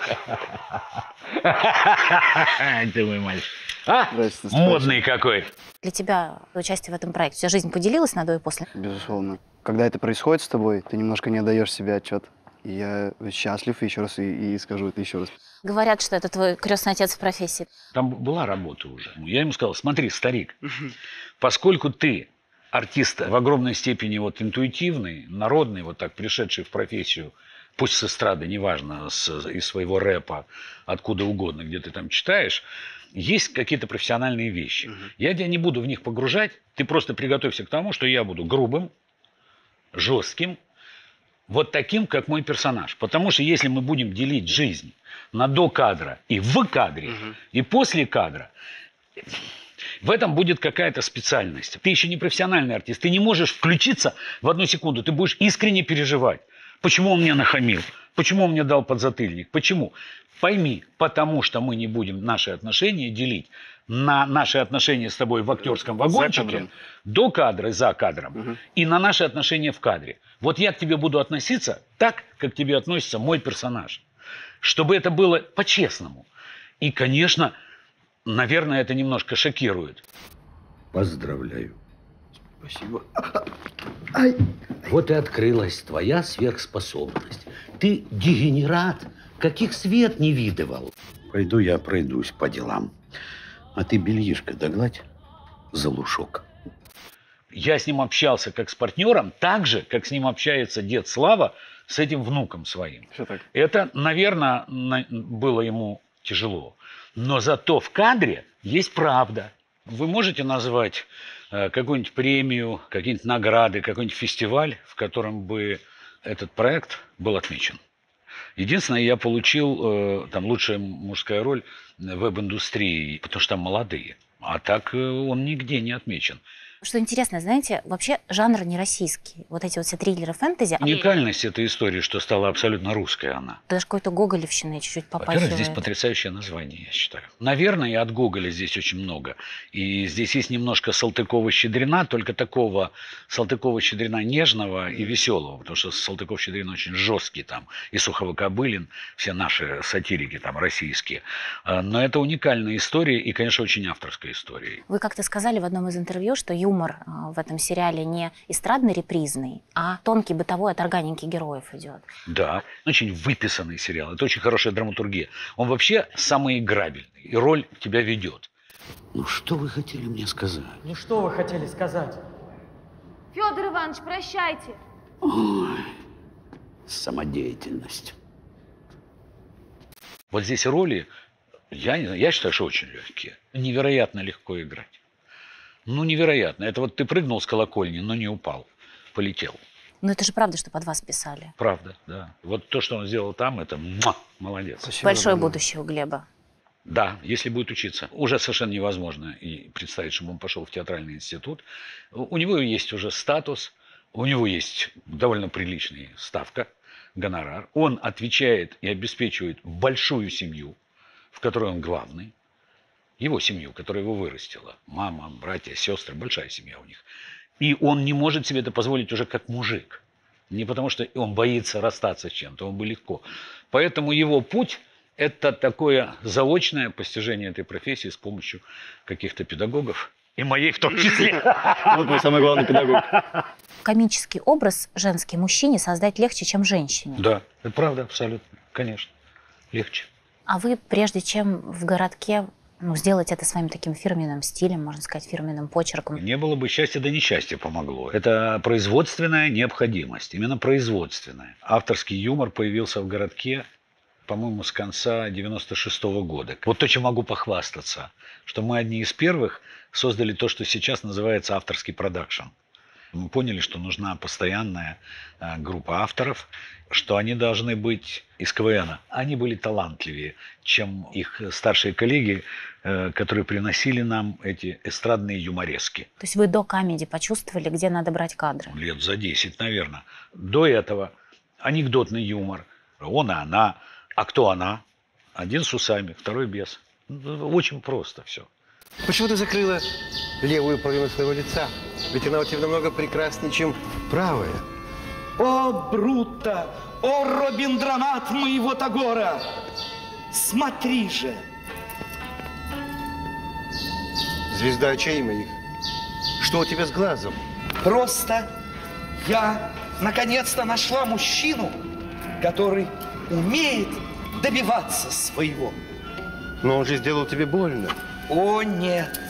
Ты мой мальчик. А? Здрасте, Модный какой. Для тебя участие в этом проекте, вся жизнь поделилась на до и после? Безусловно. Когда это происходит с тобой, ты немножко не отдаешь себе отчет. И я счастлив еще раз и, и скажу это еще раз. Говорят, что это твой крестный отец в профессии. Там была работа уже. Я ему сказал, смотри, старик, поскольку ты артист в огромной степени вот интуитивный, народный, вот так пришедший в профессию, пусть с эстрады, неважно, с, из своего рэпа, откуда угодно, где ты там читаешь, есть какие-то профессиональные вещи. Uh-huh. Я тебя не буду в них погружать, ты просто приготовься к тому, что я буду грубым, жестким, вот таким, как мой персонаж. Потому что если мы будем делить жизнь на до кадра и в кадре, uh-huh. и после кадра, в этом будет какая-то специальность. Ты еще не профессиональный артист. Ты не можешь включиться в одну секунду. Ты будешь искренне переживать. Почему он мне нахамил? Почему он мне дал подзатыльник? Почему? Пойми, потому что мы не будем наши отношения делить на наши отношения с тобой в актерском вагончике, до кадра, за кадром, угу. и на наши отношения в кадре. Вот я к тебе буду относиться так, как к тебе относится мой персонаж. Чтобы это было по-честному. И, конечно, наверное, это немножко шокирует. Поздравляю. Спасибо. Ай. Вот и открылась твоя сверхспособность. Ты дегенерат, каких свет не видывал. Пойду я пройдусь по делам. А ты бельишко догладь за лушок. Я с ним общался как с партнером, так же, как с ним общается дед Слава с этим внуком своим. Что так? Это, наверное, было ему тяжело. Но зато в кадре есть правда. Вы можете назвать э, какую-нибудь премию, какие-нибудь награды, какой-нибудь фестиваль, в котором бы этот проект был отмечен? Единственное, я получил э, там лучшая мужская роль в веб-индустрии, потому что там молодые. А так э, он нигде не отмечен. Что интересно, знаете, вообще жанр не российский. Вот эти вот все триллеры фэнтези. Уникальность этой истории, что стала абсолютно русская она. Даже какой-то гоголевщиной чуть-чуть попахивает. Во-первых, здесь потрясающее название, я считаю. Наверное, и от Гоголя здесь очень много. И здесь есть немножко Салтыкова-Щедрина, только такого Салтыкова-Щедрина нежного и веселого. Потому что Салтыков-Щедрин очень жесткий там. И Сухово-Кобылин, все наши сатирики там российские. Но это уникальная история и, конечно, очень авторская история. Вы как-то сказали в одном из интервью, что юмор в этом сериале не эстрадно-репризный, а тонкий, бытовой, от органики героев идет. Да, очень выписанный сериал. Это очень хорошая драматургия. Он вообще самый играбельный. И роль тебя ведет. Ну, что вы хотели мне сказать? Ну, что вы хотели сказать? Федор Иванович, прощайте. Ой, самодеятельность. Вот здесь роли, я, не знаю, я считаю, что очень легкие. Невероятно легко играть. Ну, невероятно. Это вот ты прыгнул с колокольни, но не упал. Полетел. Но это же правда, что под вас писали. Правда, да. Вот то, что он сделал там, это муа, молодец. Спасибо. Большое будущее у Глеба. Да, если будет учиться. Уже совершенно невозможно и представить, чтобы он пошел в театральный институт. У него есть уже статус, у него есть довольно приличная ставка, гонорар. Он отвечает и обеспечивает большую семью, в которой он главный. Его семью, которая его вырастила. Мама, братья, сестры, большая семья у них. И он не может себе это позволить уже как мужик. Не потому, что он боится расстаться с чем-то, он бы легко. Поэтому его путь – это такое заочное постижение этой профессии с помощью каких-то педагогов. И моей в том числе. Вот мой самый главный педагог. Комический образ женский мужчине создать легче, чем женщине. Да, это правда, абсолютно. Конечно, легче. А вы, прежде чем в городке, ну, сделать это своим таким фирменным стилем, можно сказать, фирменным почерком. Не было бы счастья, да несчастье помогло. Это производственная необходимость, именно производственная. Авторский юмор появился в городке, по-моему, с конца девяносто шестого года. Вот то, чем могу похвастаться, что мы одни из первых создали то, что сейчас называется авторский продакшн. Мы поняли, что нужна постоянная э, группа авторов, что они должны быть из КВНа. Они были талантливее, чем их старшие коллеги, э, которые приносили нам эти эстрадные юморески. То есть вы до комедии почувствовали, где надо брать кадры? Лет за десять, наверное. До этого анекдотный юмор. Он и она. А кто она? Один с усами, второй без. Очень просто все. Почему ты закрыла левую половину своего лица? Ведь она у тебя намного прекраснее, чем правая. О, Брута! О, Робиндранат моего Тагора! Смотри же! Звезда очей моих. Что у тебя с глазом? Просто я наконец-то нашла мужчину, который умеет добиваться своего. Но он же сделал тебе больно. О, нет!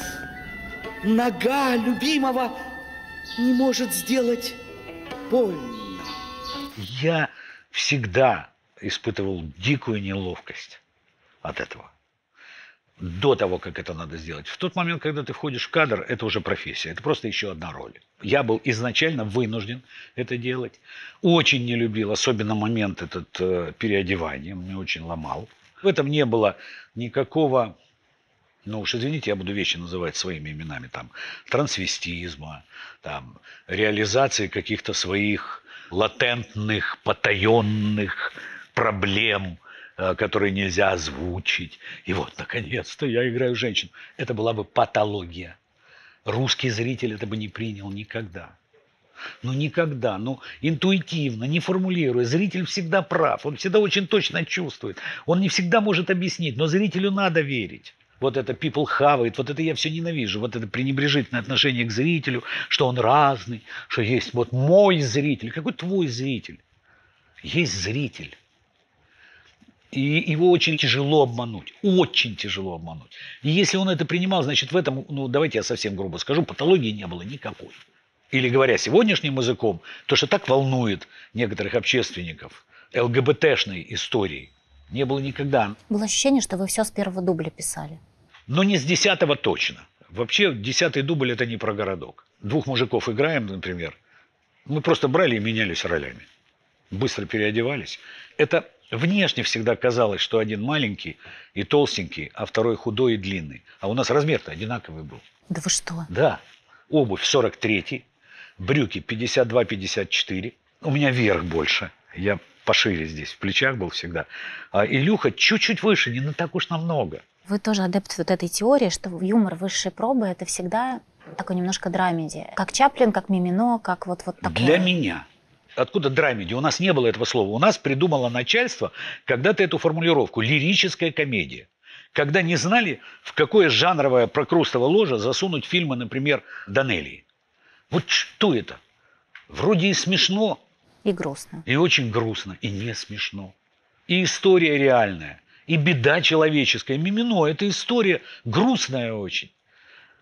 Нога любимого не может сделать больно. Я всегда испытывал дикую неловкость от этого. До того, как это надо сделать. В тот момент, когда ты входишь в кадр, это уже профессия. Это просто еще одна роль. Я был изначально вынужден это делать. Очень не любил, особенно момент этот э, переодевания. Меня очень ломал. В этом не было никакого... Ну уж извините, я буду вещи называть своими именами, там, трансвестизма, там, реализации каких-то своих латентных, потаенных проблем, э, которые нельзя озвучить. И вот, наконец-то, я играю женщину. Это была бы патология. Русский зритель это бы не принял никогда. Ну, никогда, ну, интуитивно, не формулируя. Зритель всегда прав, он всегда очень точно чувствует. Он не всегда может объяснить, но зрителю надо верить. Вот это people have it, вот это я все ненавижу. Вот это пренебрежительное отношение к зрителю, что он разный, что есть вот мой зритель. Какой твой зритель? Есть зритель. И его очень тяжело обмануть. Очень тяжело обмануть. И если он это принимал, значит в этом, ну давайте я совсем грубо скажу, патологии не было никакой. Или говоря сегодняшним языком, то, что так волнует некоторых общественников, ЛГБТшной истории, не было никогда. Было ощущение, что вы все с первого дубля писали. Но не с десятого точно. Вообще десятый дубль это не про городок. Двух мужиков играем, например. Мы просто брали и менялись ролями. Быстро переодевались. Это внешне всегда казалось, что один маленький и толстенький, а второй худой и длинный. А у нас размер-то одинаковый был. Да вы что? Да. Обувь сорок три, брюки пятьдесят два пятьдесят четыре. У меня верх больше. Я пошире здесь, в плечах был всегда. А Илюха чуть-чуть выше, не на так уж намного. Вы тоже адепт вот этой теории, что юмор высшей пробы – это всегда такой немножко драмеди. Как Чаплин, как Мимино, как вот, вот такое. Для меня. Откуда драмеди? У нас не было этого слова. У нас придумало начальство когда-то эту формулировку. Лирическая комедия. Когда не знали, в какое жанровое прокрустово ложе засунуть фильмы, например, Данелии. Вот что это? Вроде и смешно. И грустно. И очень грустно. И не смешно. И история реальная. И беда человеческая. Мимино – это история грустная очень.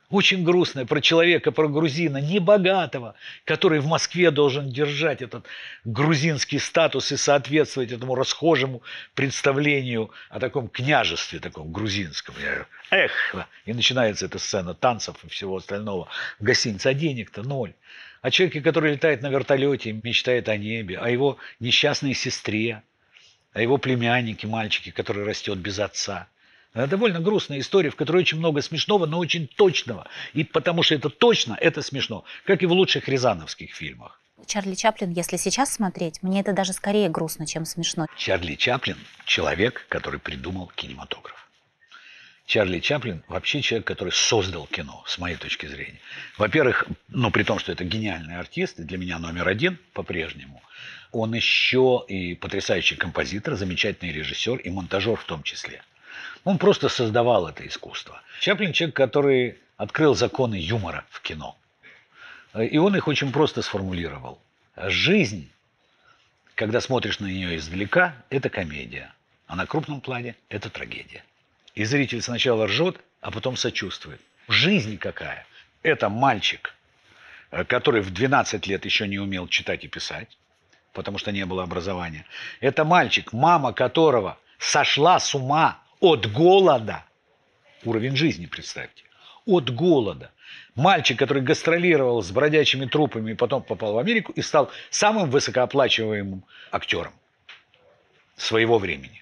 Очень грустная, про человека, про грузина, небогатого, который в Москве должен держать этот грузинский статус и соответствовать этому расхожему представлению о таком княжестве, таком грузинском. Я, эх! И начинается эта сцена танцев и всего остального в гостинице. А денег-то ноль. О человеке, который летает на вертолете, мечтает о небе, о его несчастной сестре, о его племяннике, мальчике, который растет без отца. Это довольно грустная история, в которой очень много смешного, но очень точного. И потому что это точно, это смешно. Как и в лучших рязановских фильмах. Чарли Чаплин, если сейчас смотреть, мне это даже скорее грустно, чем смешно. Чарли Чаплин – человек, который придумал кинематограф. Чарли Чаплин вообще человек, который создал кино, с моей точки зрения. Во-первых, ну при том, что это гениальный артист, и для меня номер один по-прежнему, он еще и потрясающий композитор, замечательный режиссер и монтажер в том числе. Он просто создавал это искусство. Чаплин – человек, который открыл законы юмора в кино. И он их очень просто сформулировал. Жизнь, когда смотришь на нее издалека, это комедия. А на крупном плане – это трагедия. И зритель сначала ржет, а потом сочувствует. Жизнь какая? Это мальчик, который в двенадцать лет еще не умел читать и писать, потому что не было образования. Это мальчик, мама которого сошла с ума от голода. Уровень жизни, представьте. От голода. Мальчик, который гастролировал с бродячими трупами и потом попал в Америку и стал самым высокооплачиваемым актером своего времени.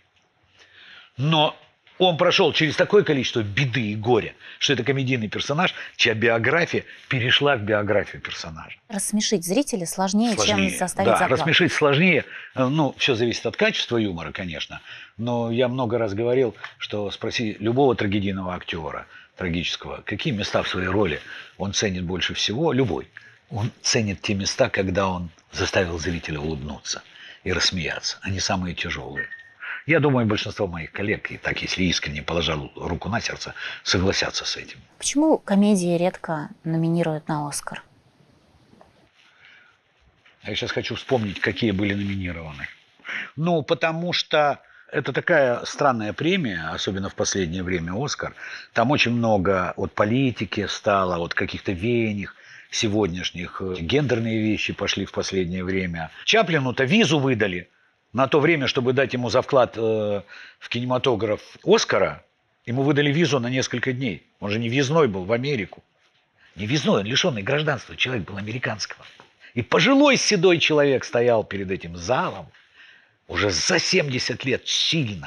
Но он прошел через такое количество беды и горя, что это комедийный персонаж, чья биография перешла в биографию персонажа. Рассмешить зрителя сложнее, Сложнее. чем составить Да, заклад. рассмешить сложнее. Ну, все зависит от качества юмора, конечно. Но я много раз говорил, что спроси любого трагедийного актера, трагического, какие места в своей роли он ценит больше всего, любой. Он ценит те места, когда он заставил зрителя улыбнуться и рассмеяться. Они самые тяжелые. Я думаю, большинство моих коллег, и так, если искренне положил руку на сердце, согласятся с этим. Почему комедии редко номинируют на «Оскар»? Я сейчас хочу вспомнить, какие были номинированы. Ну, потому что это такая странная премия, особенно в последнее время «Оскар». Там очень много от политики стало, от каких-то веяний сегодняшних. Гендерные вещи пошли в последнее время. Чаплину-то визу выдали на то время, чтобы дать ему за вклад э, в кинематограф «Оскара». Ему выдали визу на несколько дней. Он же не въездной был в Америку. Не въездной, он лишенный гражданства. Человек был американского. И пожилой седой человек стоял перед этим залом. Уже за семьдесят лет, сильно.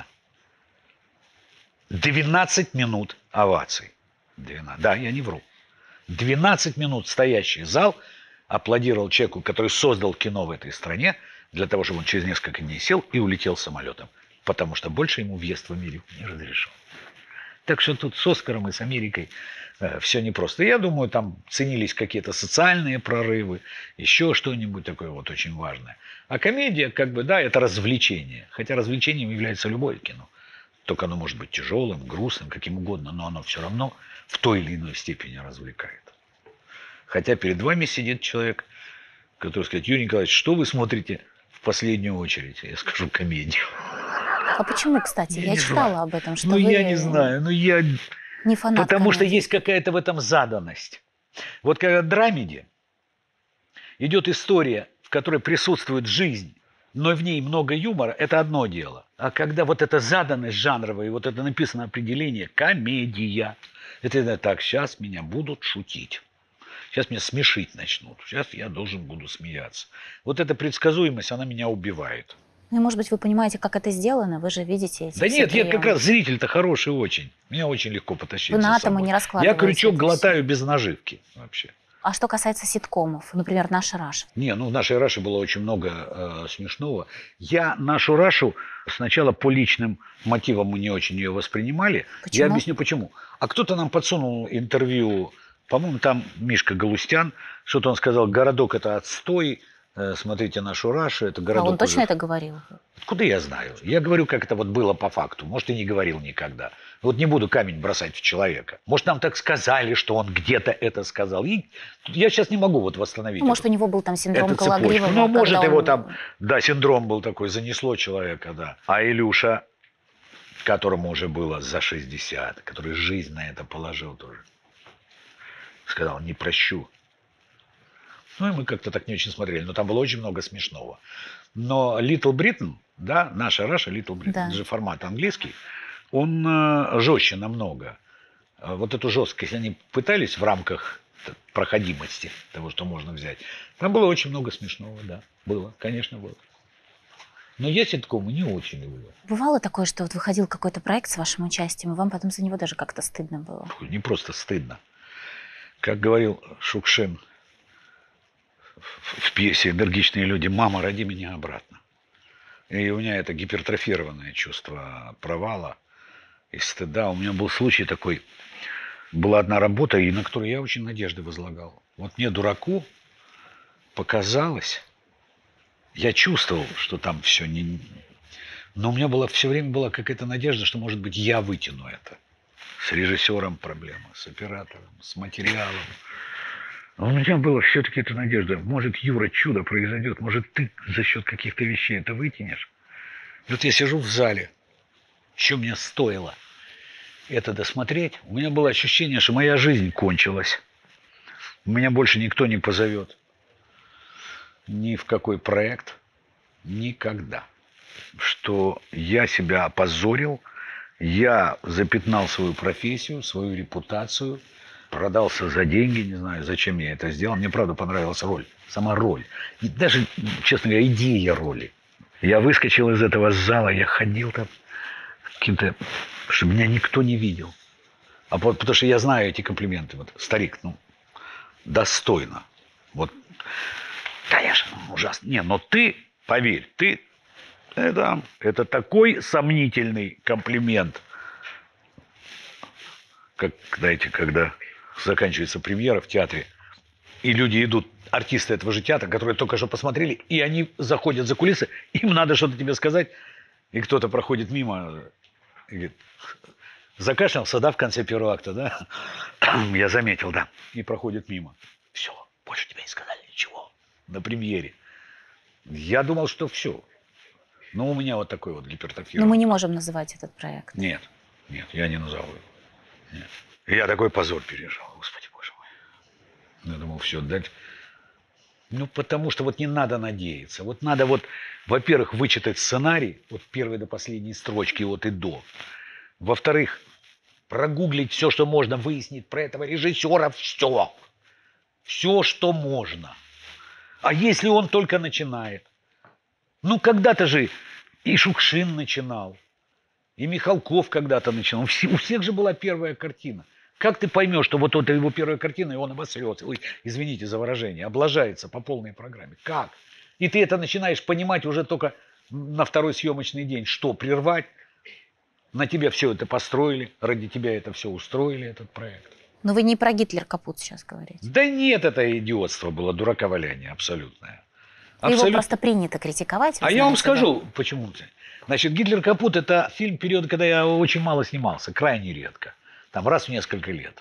двенадцать минут оваций. двенадцать, да, я не вру. двенадцать минут стоящий зал аплодировал человеку, который создал кино в этой стране, для того, чтобы он через несколько дней сел и улетел самолетом. Потому что больше ему въезд в Америку не разрешен. Так что тут с «Оскаром» и с Америкой э, все непросто. Я думаю, там ценились какие-то социальные прорывы, еще что-нибудь такое вот очень важное. А комедия, как бы, да, это развлечение. Хотя развлечением является любое кино. Только оно может быть тяжелым, грустным, каким угодно, но оно все равно в той или иной степени развлекает. Хотя перед вами сидит человек, который скажет: Юрий Николаевич, что вы смотрите в последнюю очередь? Я скажу: комедию. А почему, кстати? Я, Я читала знаю. об этом, что Ну, вы я не знаю. Ну, я... не фанат Потому что комедий. есть какая-то в этом заданность. Вот когда в драмеди идет история, в которой присутствует жизнь, но в ней много юмора, это одно дело. А когда вот эта заданность жанровая, вот это написано определение «комедия», это так, сейчас меня будут шутить. Сейчас меня смешить начнут. Сейчас я должен буду смеяться. Вот эта предсказуемость, она меня убивает. Ну и, может быть, вы понимаете, как это сделано? Вы же видите эти Да все нет, я приемы. как раз зритель-то хороший очень. Меня очень легко потащить Вы за на атомы собой. не Я раскладываете крючок это глотаю без наживки вообще. А что касается ситкомов, например, «Наша Раша»? Не, ну в нашей Раше было очень много э, смешного. Я нашу Рашу сначала по личным мотивам мы не очень ее воспринимали. Почему? Я объясню почему. А кто-то нам подсунул интервью, по-моему, там Мишка Галустян, что-то он сказал: городок это отстой, э, смотрите нашу Рашу, это А городок. он точно уже... это говорил? Откуда я знаю? Я говорю, как это вот было по факту. Может, и не говорил никогда. Вот не буду камень бросать в человека. Может, нам так сказали, что он где-то это сказал. И я сейчас не могу вот восстановить. Ну, может, у него был там синдром эту цепочку. Калагрива. Ну, может, когда его он- там, да, синдром был такой, занесло человека, да. А Илюша, которому уже было за шестьдесят, который жизнь на это положил тоже. Сказал, не прощу. Ну, и мы как-то так не очень смотрели. Но там было очень много смешного. Но Little Britain, да, наша Раша, Little Britain, Да. это же формат английский, он э, жестче намного. Э, Вот эту жесткость они пытались в рамках т- проходимости того, что можно взять. Там было очень много смешного, да. Было, конечно, было. Но я ситкомы не очень люблю. Бывало такое, что вот выходил какой-то проект с вашим участием, и вам потом за него даже как-то стыдно было? Не просто стыдно. Как говорил Шукшин в в пьесе «Энергичные люди», «Мама, роди меня обратно». И у меня это гипертрофированное чувство провала и стыда. У меня был случай такой. Была одна работа, и на которую я очень надежды возлагал. Вот мне, дураку, показалось, я чувствовал, что там все не... Но у меня была, все время была какая-то надежда, что, может быть, я вытяну это. С режиссером проблема, с оператором, с материалом. А у меня была все-таки эта надежда. Может, Юра, чудо произойдет. Может, ты за счет каких-то вещей это вытянешь. Вот я сижу в зале. Что мне стоило это досмотреть? У меня было ощущение, что моя жизнь кончилась. Меня больше никто не позовет. Ни в какой проект. Никогда. Что я себя опозорил. Я запятнал свою профессию, свою репутацию. Продался за деньги, не знаю, зачем я это сделал. Мне, правда, понравилась роль. Сама роль. И даже, честно говоря, идея роли. Я выскочил из этого зала, я ходил там каким-то, чтобы меня никто не видел. А вот, потому что я знаю эти комплименты. Вот, старик, ну, достойно. Вот, конечно, ужасно. Не, но ты, поверь, ты, это, это такой сомнительный комплимент. Как, знаете, когда заканчивается премьера в театре, и люди идут, артисты этого же театра, которые только что посмотрели, и они заходят за кулисы, им надо что-то тебе сказать, и кто-то проходит мимо, и говорит, закашлялся, да, в конце первого акта, да? Я заметил, да. И проходит мимо. Все, больше тебе не сказали ничего на премьере. Я думал, что все. Но у меня вот такой вот гипертрофированный. Но мы не можем называть этот проект. Нет, нет, я не назову его. Нет. Я такой позор пережил, Господи Боже мой. Я думал, все, дать. Ну, потому что вот не надо надеяться. Вот надо вот, во-первых, вычитать сценарий, от первой до последней строчки, от и до. Во-вторых, прогуглить все, что можно, выяснить про этого режиссера, все. Все, что можно. А если он только начинает? Ну, когда-то же и Шукшин начинал. И Михалков когда-то начинал. У всех же была первая картина. Как ты поймешь, что вот это его первая картина, и он обосрется, ой, извините за выражение, облажается по полной программе? Как? И ты это начинаешь понимать уже только на второй съемочный день. Что, прервать? На тебя все это построили, ради тебя это все устроили, этот проект. Но вы не про Гитлер-капут сейчас говорите. Да нет, это идиотство было, дураковаляние абсолютное. Абсолют... Его просто принято критиковать. А я вам скажу, да? Почему. Значит, «Гитлер-капут» — это фильм периода, когда я очень мало снимался, крайне редко. Там раз в несколько лет.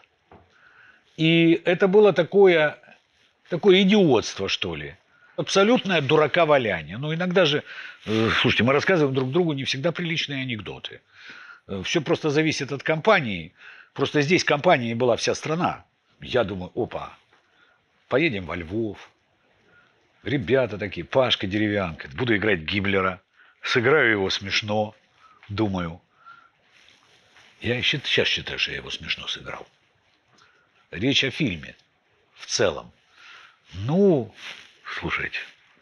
И это было такое, такое идиотство, что ли. Абсолютное дураковаляние. Но иногда же, э, слушайте, мы рассказываем друг другу не всегда приличные анекдоты. Э, все просто зависит от компании. Просто здесь компанией была вся страна. Я думаю, опа, поедем во Львов. Ребята такие, Пашка Деревянко. Буду играть Гиммлера. Сыграю его смешно, думаю. Я сейчас считаю, что я его смешно сыграл. Речь о фильме в целом. Ну, слушайте.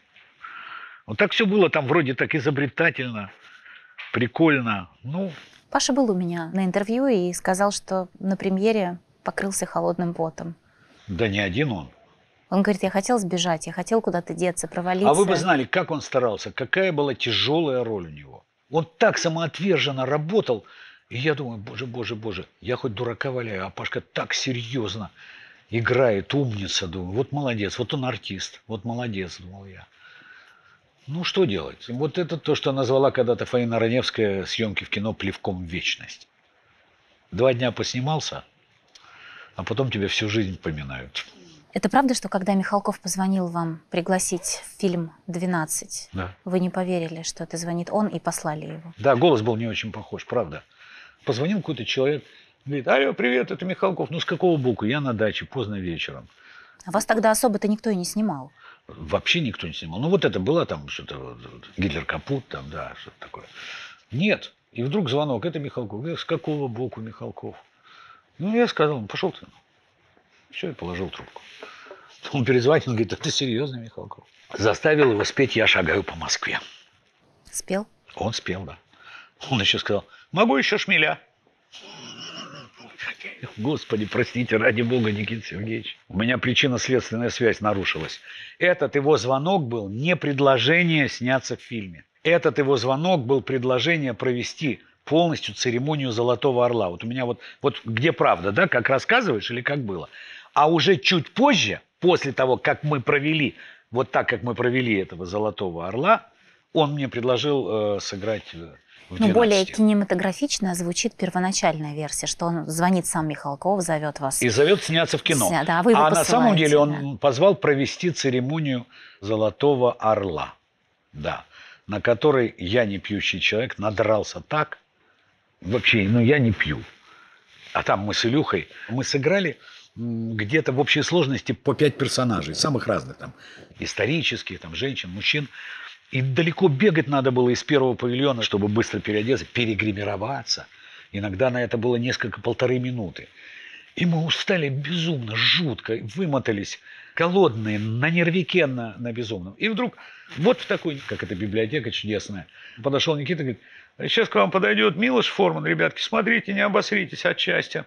Вот так все было там вроде так изобретательно, прикольно. Ну. Паша был у меня на интервью и сказал, что на премьере покрылся холодным потом. Да не один он. Он говорит, я хотел сбежать, я хотел куда-то деться, провалиться. А вы бы знали, как он старался, какая была тяжелая роль у него. Он так самоотверженно работал. И я думаю, боже, боже, боже, я хоть дурака валяю, а Пашка так серьезно играет, умница, думаю. Вот молодец, вот он артист, вот молодец, думал я. Ну, что делать? Вот это то, что назвала когда-то Фаина Раневская съемки в кино плевком в вечность. Два дня поснимался, а потом тебя всю жизнь поминают. Это правда, что когда Михалков позвонил вам пригласить в фильм «двенадцать», да. Вы не поверили, что это звонит он, и послали его? Да, голос был не очень похож, правда. Позвонил какой-то человек, Говорит, алло, привет, это Михалков. Ну, с какого боку? Я на даче, поздно вечером. А вас тогда особо-то никто и не снимал? Вообще никто не снимал. Ну, вот это было там что-то, вот, Гитлер капут, там, да, что-то такое. Нет. И вдруг звонок, это Михалков. Я, с какого боку Михалков? Ну, я сказал, ну, пошел ты. Все, и положил трубку. Он перезвонил, говорит, это серьезно, Михалков? Заставил его спеть «Я шагаю по Москве». Спел? Он спел, да. Он еще сказал, могу еще шмеля. Господи, простите, ради бога, Никита Сергеевич. У меня причинно-следственная связь нарушилась. Этот его звонок был не предложение сняться в фильме. Этот его звонок был предложение провести полностью церемонию «Золотого орла». Вот у меня вот, вот где правда, да, как рассказываешь или как было. А уже чуть позже, после того, как мы провели, вот так, как мы провели этого «Золотого орла», он мне предложил э, сыграть в Ну, более кинематографично звучит первоначальная версия, что он звонит сам Михалков, зовет вас. И зовет сняться в кино. Сня... Да, вы его а на самом деле он да. позвал провести церемонию «Золотого орла», да, на которой я, не пьющий человек, надрался так. Вообще, ну я не пью. А там мы с Илюхой, мы сыграли где-то в общей сложности по пять персонажей, самых разных, там, исторических, там, женщин, мужчин. И далеко бегать надо было из первого павильона, чтобы быстро переодеться, перегримироваться. Иногда на это было несколько, полторы минуты. И мы устали безумно, жутко, вымотались, голодные, на нервике на, на безумном. И вдруг вот в такой, как эта библиотека чудесная, подошел Никита и говорит, сейчас к вам подойдет Милош Форман, ребятки, смотрите, не обосритесь от счастья.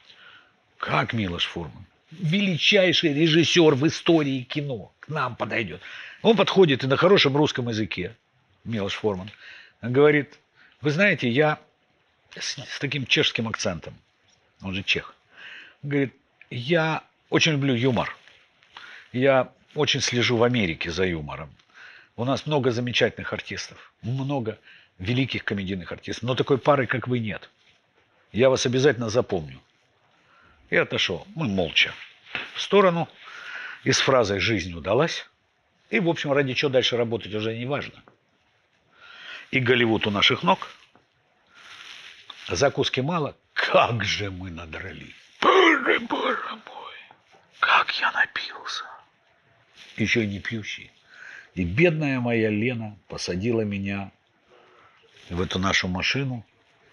Как Милош Форман? Величайший режиссер в истории кино к нам подойдет. Он подходит и на хорошем русском языке, Милош Форман, говорит, вы знаете, я с, с таким чешским акцентом, он же чех, говорит, я очень люблю юмор, я очень слежу в Америке за юмором. У нас много замечательных артистов, много великих комедийных артистов, но такой пары, как вы, нет. Я вас обязательно запомню. И отошел, мы молча, в сторону, и с фразой «жизнь удалась». И, в общем, ради чего дальше работать уже не важно. И Голливуд у наших ног. Закуски мало. Как же мы надрались. Боже, боже мой. Как я напился. Еще и не пьющий. И бедная моя Лена посадила меня в эту нашу машину.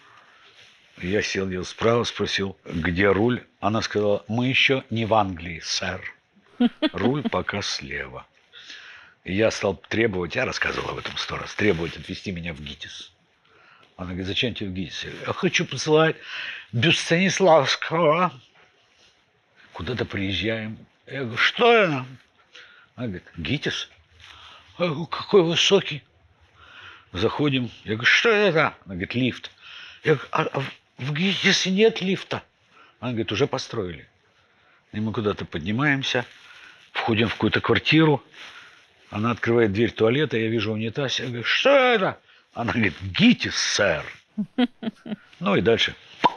Я сел, ее справа, спросил, где руль? Она сказала, мы еще не в Англии, сэр. Руль пока слева. И я стал требовать, я рассказывал об этом сто раз, требовать отвезти меня в ГИТИС. Она говорит, зачем тебе в ГИТИС? Я, я хочу посылать Бюст-Станиславского. Куда-то приезжаем. Я говорю, что это? Она говорит, ГИТИС? Я говорю, какой высокий. Заходим. Я говорю, что это? Она говорит, лифт. Я говорю, а, а в ГИТИСе нет лифта? Она говорит, уже построили. И мы куда-то поднимаемся, входим в какую-то квартиру. Она открывает дверь туалета, я вижу унитаз. Я говорю, что это? Она говорит, ГИТИС, сэр. Ну и дальше.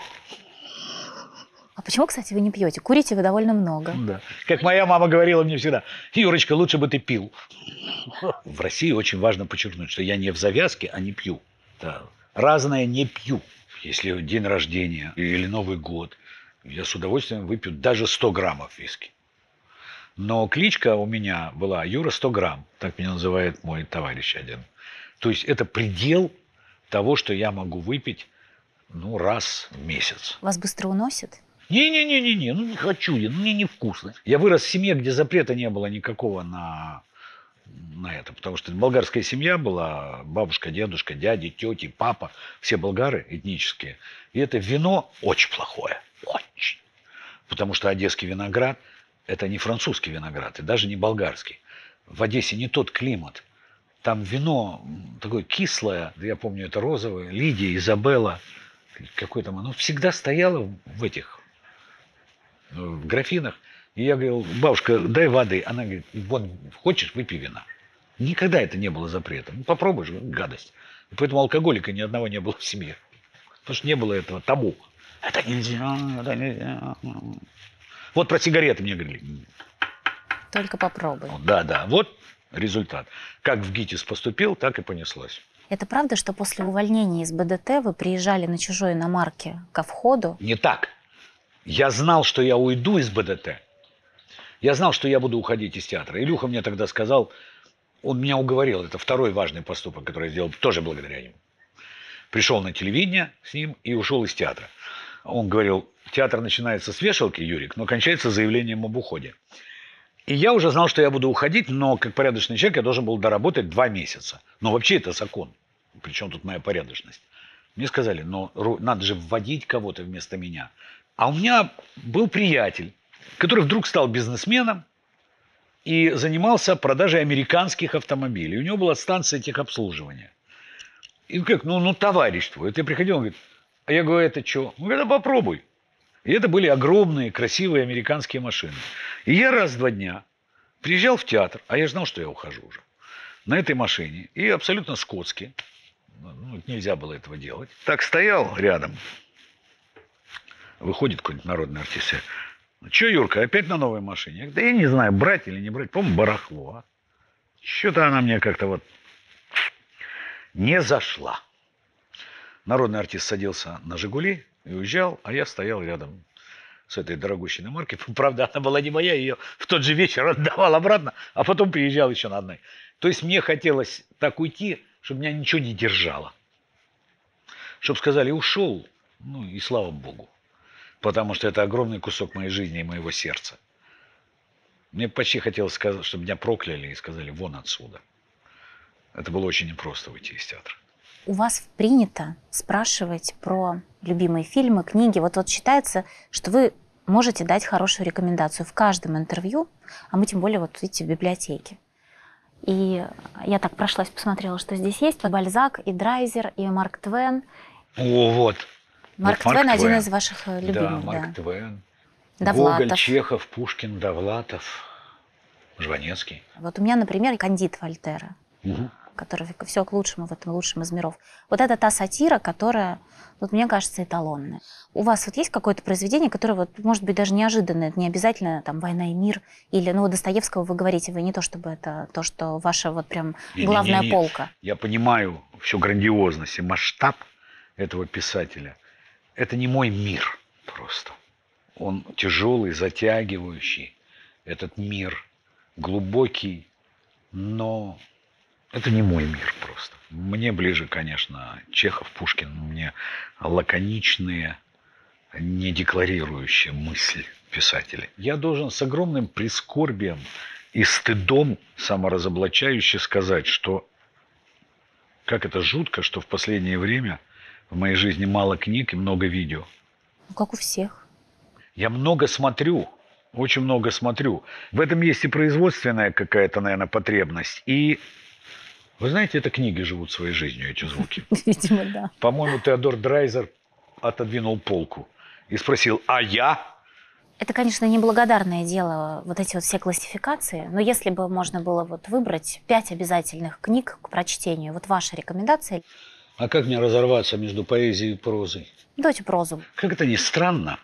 А почему, кстати, вы не пьете? Курите вы довольно много. Да. Как моя мама говорила мне всегда, Юрочка, лучше бы ты пил. В России очень важно подчеркнуть, что я не в завязке, а не пью. Да. Разное не пью. Если день рождения или Новый год, я с удовольствием выпью даже сто граммов виски. Но кличка у меня была Юра сто грамм. Так меня называет мой товарищ один. То есть это предел того, что я могу выпить ну, раз в месяц. Вас быстро уносит? Не-не-не-не, ну не хочу я, ну, мне невкусно. Я вырос в семье, где запрета не было никакого на, на это. Потому что болгарская семья была, бабушка, дедушка, дяди, тети, папа. Все болгары этнические. И это вино очень плохое. Очень. Потому что одесский виноград – это не французский виноград, и даже не болгарский. В Одессе не тот климат. Там вино такое кислое, я помню, это розовое, Лидия, Изабелла, какое там, оно всегда стояло в этих, в графинах. И я говорил, бабушка, дай воды. Она говорит, вон, хочешь, выпей вина. Никогда это не было запретом. Ну, попробуй же, гадость. И поэтому алкоголика ни одного не было в семье. Потому что не было этого табу. Это нельзя, это нельзя. Вот про сигареты мне говорили. Только попробуй. Да, да, вот результат. Как в ГИТИС поступил, так и понеслось. Это правда, что после увольнения из БДТ вы приезжали на чужой иномарке ко входу? Не так. Я знал, что я уйду из БДТ. Я знал, что я буду уходить из театра. Илюха мне тогда сказал, он меня уговорил, это второй важный поступок, который я сделал, тоже благодаря ему. Пришел на телевидение с ним и ушел из театра. Он говорил, театр начинается с вешалки, Юрик, но кончается заявлением об уходе. И я уже знал, что я буду уходить, но как порядочный человек я должен был доработать два месяца. Но вообще это закон. Причем тут моя порядочность. Мне сказали, но надо же вводить кого-то вместо меня. А у меня был приятель, который вдруг стал бизнесменом и занимался продажей американских автомобилей. У него была станция техобслуживания. И как, ну, ну товарищ твой. Вот я приходил, он говорит, а я говорю, это что? Ну, это попробуй. И это были огромные, красивые американские машины. И я раз в два дня приезжал в театр, а я знал, что я ухожу уже, на этой машине. И абсолютно скотски, ну, нельзя было этого делать. Так стоял рядом. Выходит какой-нибудь народный артист. Ну, что, Юрка, опять на новой машине? Я говорю, да я не знаю, брать или не брать. По-моему, барахло. А? Что-то она мне как-то вот не зашла. Народный артист садился на «Жигули» и уезжал, а я стоял рядом с этой дорогущей иномаркой. Правда, она была не моя, ее в тот же вечер отдавал обратно, а потом приезжал еще на одной. То есть мне хотелось так уйти, чтобы меня ничего не держало. Чтобы сказали, ушел, ну и слава Богу. Потому что это огромный кусок моей жизни и моего сердца. Мне почти хотелось сказать, чтобы меня прокляли и сказали, вон отсюда. Это было очень непросто уйти из театра. У вас принято спрашивать про любимые фильмы, книги. Вот, вот считается, что вы можете дать хорошую рекомендацию в каждом интервью, а мы тем более, вот видите, в библиотеке. И я так прошлась, посмотрела, что здесь есть. Бальзак, и Драйзер, и Марк Твен. О, вот. Марк вот Твен Марк один Твен. из ваших любимых. Да, Марк да. Твен. Довлатов. Гоголь, Чехов, Пушкин, Довлатов, Жванецкий. Вот у меня, например, «Кандид» Вольтера. Угу. Который все к лучшему в этом лучшем из миров. Вот это та сатира, которая, вот мне кажется, эталонная. У вас вот есть какое-то произведение, которое, вот, может быть, даже неожиданное, это не обязательно там «Война и мир», или, ну, Достоевского вы говорите, вы не то, чтобы это то, что ваша вот прям главная не, не, не. полка. Я понимаю всю грандиозность и масштаб этого писателя. Это не мой мир просто. Он тяжелый, затягивающий. Этот мир глубокий, но... Это не мой мир просто. Мне ближе, конечно, Чехов, Пушкин. Мне лаконичные, не декларирующие мысль писатели. Я должен с огромным прискорбием и стыдом саморазоблачающе сказать, что как это жутко, что в последнее время в моей жизни мало книг и много видео. Ну, как у всех. Я много смотрю, очень много смотрю. В этом есть и производственная какая-то, наверное, потребность, и... Вы знаете, это книги живут своей жизнью, эти звуки. Видимо, да. По-моему, Теодор Драйзер отодвинул полку и спросил, а я? Это, конечно, неблагодарное дело, вот эти вот все классификации, но если бы можно было вот выбрать пять обязательных книг к прочтению, вот ваша рекомендация. А как мне разорваться между поэзией и прозой? Давайте прозу. Как это ни странно,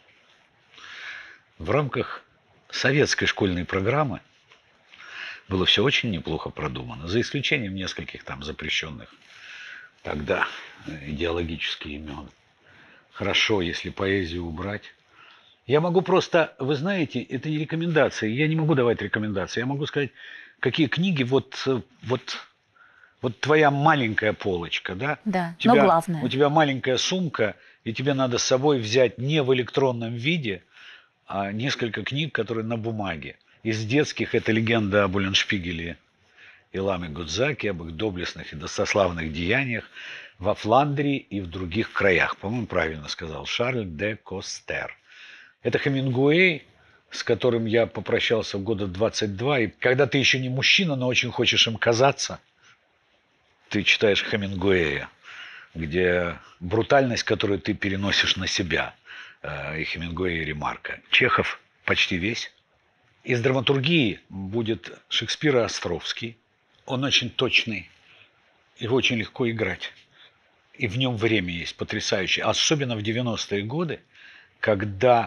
в рамках советской школьной программы было все очень неплохо продумано, за исключением нескольких там запрещенных тогда идеологических имен. Хорошо, если поэзию убрать. Я могу просто, вы знаете, это не рекомендации, я не могу давать рекомендации, я могу сказать, какие книги, вот, вот, вот твоя маленькая полочка, да? Да, тебя, но главное. У тебя маленькая сумка, и тебе надо с собой взять не в электронном виде, а несколько книг, которые на бумаге. Из детских это «Легенда об Улленшпигеле» и Ламе Гудзаке, об их доблестных и достославных деяниях во Фландрии и в других краях. По-моему, правильно сказал Шарль де Костер. Это Хемингуэй, с которым я попрощался в года двадцать два. И когда ты еще не мужчина, но очень хочешь им казаться, ты читаешь Хемингуэя, где брутальность, которую ты переносишь на себя, и Хемингуэй, и Ремарка. Чехов почти весь. Из драматургии будет Шекспир и Островский. Он очень точный, его очень легко играть. И в нем время есть потрясающее. Особенно в девяностые годы, когда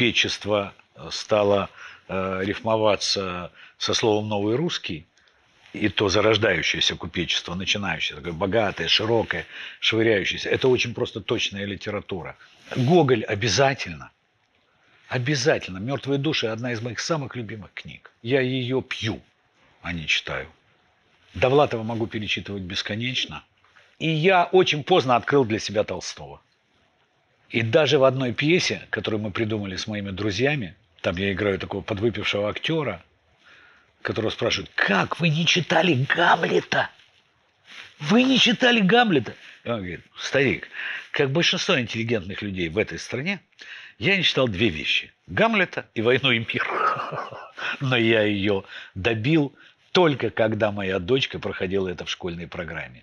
купечество стало э, рифмоваться со словом «новый русский», И то зарождающееся купечество, начинающее, такое богатое, широкое, швыряющееся. Это очень просто точная литература. Гоголь обязательно. Обязательно. «Мертвые души» – одна из моих самых любимых книг. Я ее пью, а не читаю. Довлатова могу перечитывать бесконечно. И я очень поздно открыл для себя Толстого. И даже в одной пьесе, которую мы придумали с моими друзьями, там я играю такого подвыпившего актера, которого спрашивают: как вы не читали Гамлета? Вы не читали Гамлета? И он говорит: старик, как большинство интеллигентных людей в этой стране, я не читал две вещи: Гамлета и «Войну и мир». Но я ее добил только когда моя дочка проходила это в школьной программе.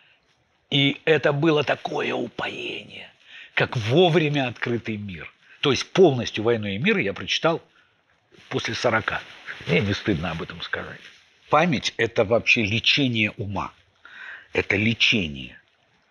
И это было такое упоение, как «Вовремя открытый мир». То есть полностью «Войну и мир» я прочитал после сорока. Мне не стыдно об этом сказать. Память – это вообще лечение ума. Это лечение.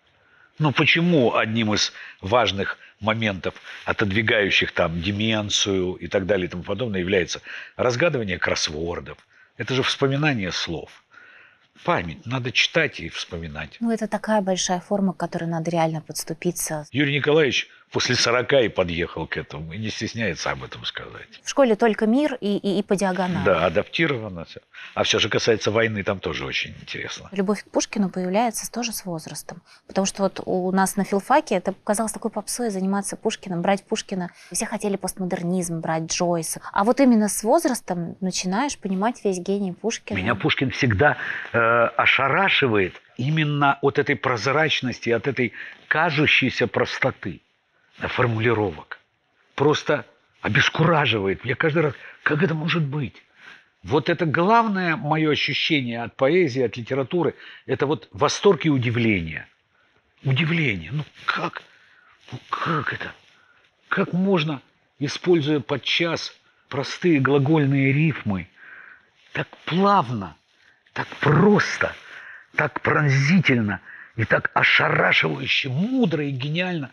Ну почему одним из важных моментов, отодвигающих там деменцию и так далее и тому подобное, является разгадывание кроссвордов? Это же вспоминание слов. Память. Надо читать и вспоминать. Ну, это такая большая форма, к которой надо реально подступиться. Юрий Николаевич после сорока и подъехал к этому, и не стесняется об этом сказать. В школе только мир и, и, и по диагонали. Да, адаптировано все. А все же касается войны, там тоже очень интересно. Любовь к Пушкину появляется тоже с возрастом. Потому что вот у нас на филфаке это казалось такой попсой заниматься Пушкиным, брать Пушкина. Все хотели постмодернизм, брать Джойса. А вот именно с возрастом начинаешь понимать весь гений Пушкина. Меня Пушкин всегда э, ошарашивает именно от этой прозрачности, от этой кажущейся простоты формулировок. Просто обескураживает. Я каждый раз, как это может быть? Вот это главное мое ощущение от поэзии, от литературы, это вот восторг и удивление. Удивление. Ну как? Ну как это? Как можно, используя подчас простые глагольные рифмы, так плавно, так просто, так пронзительно и так ошарашивающе, мудро и гениально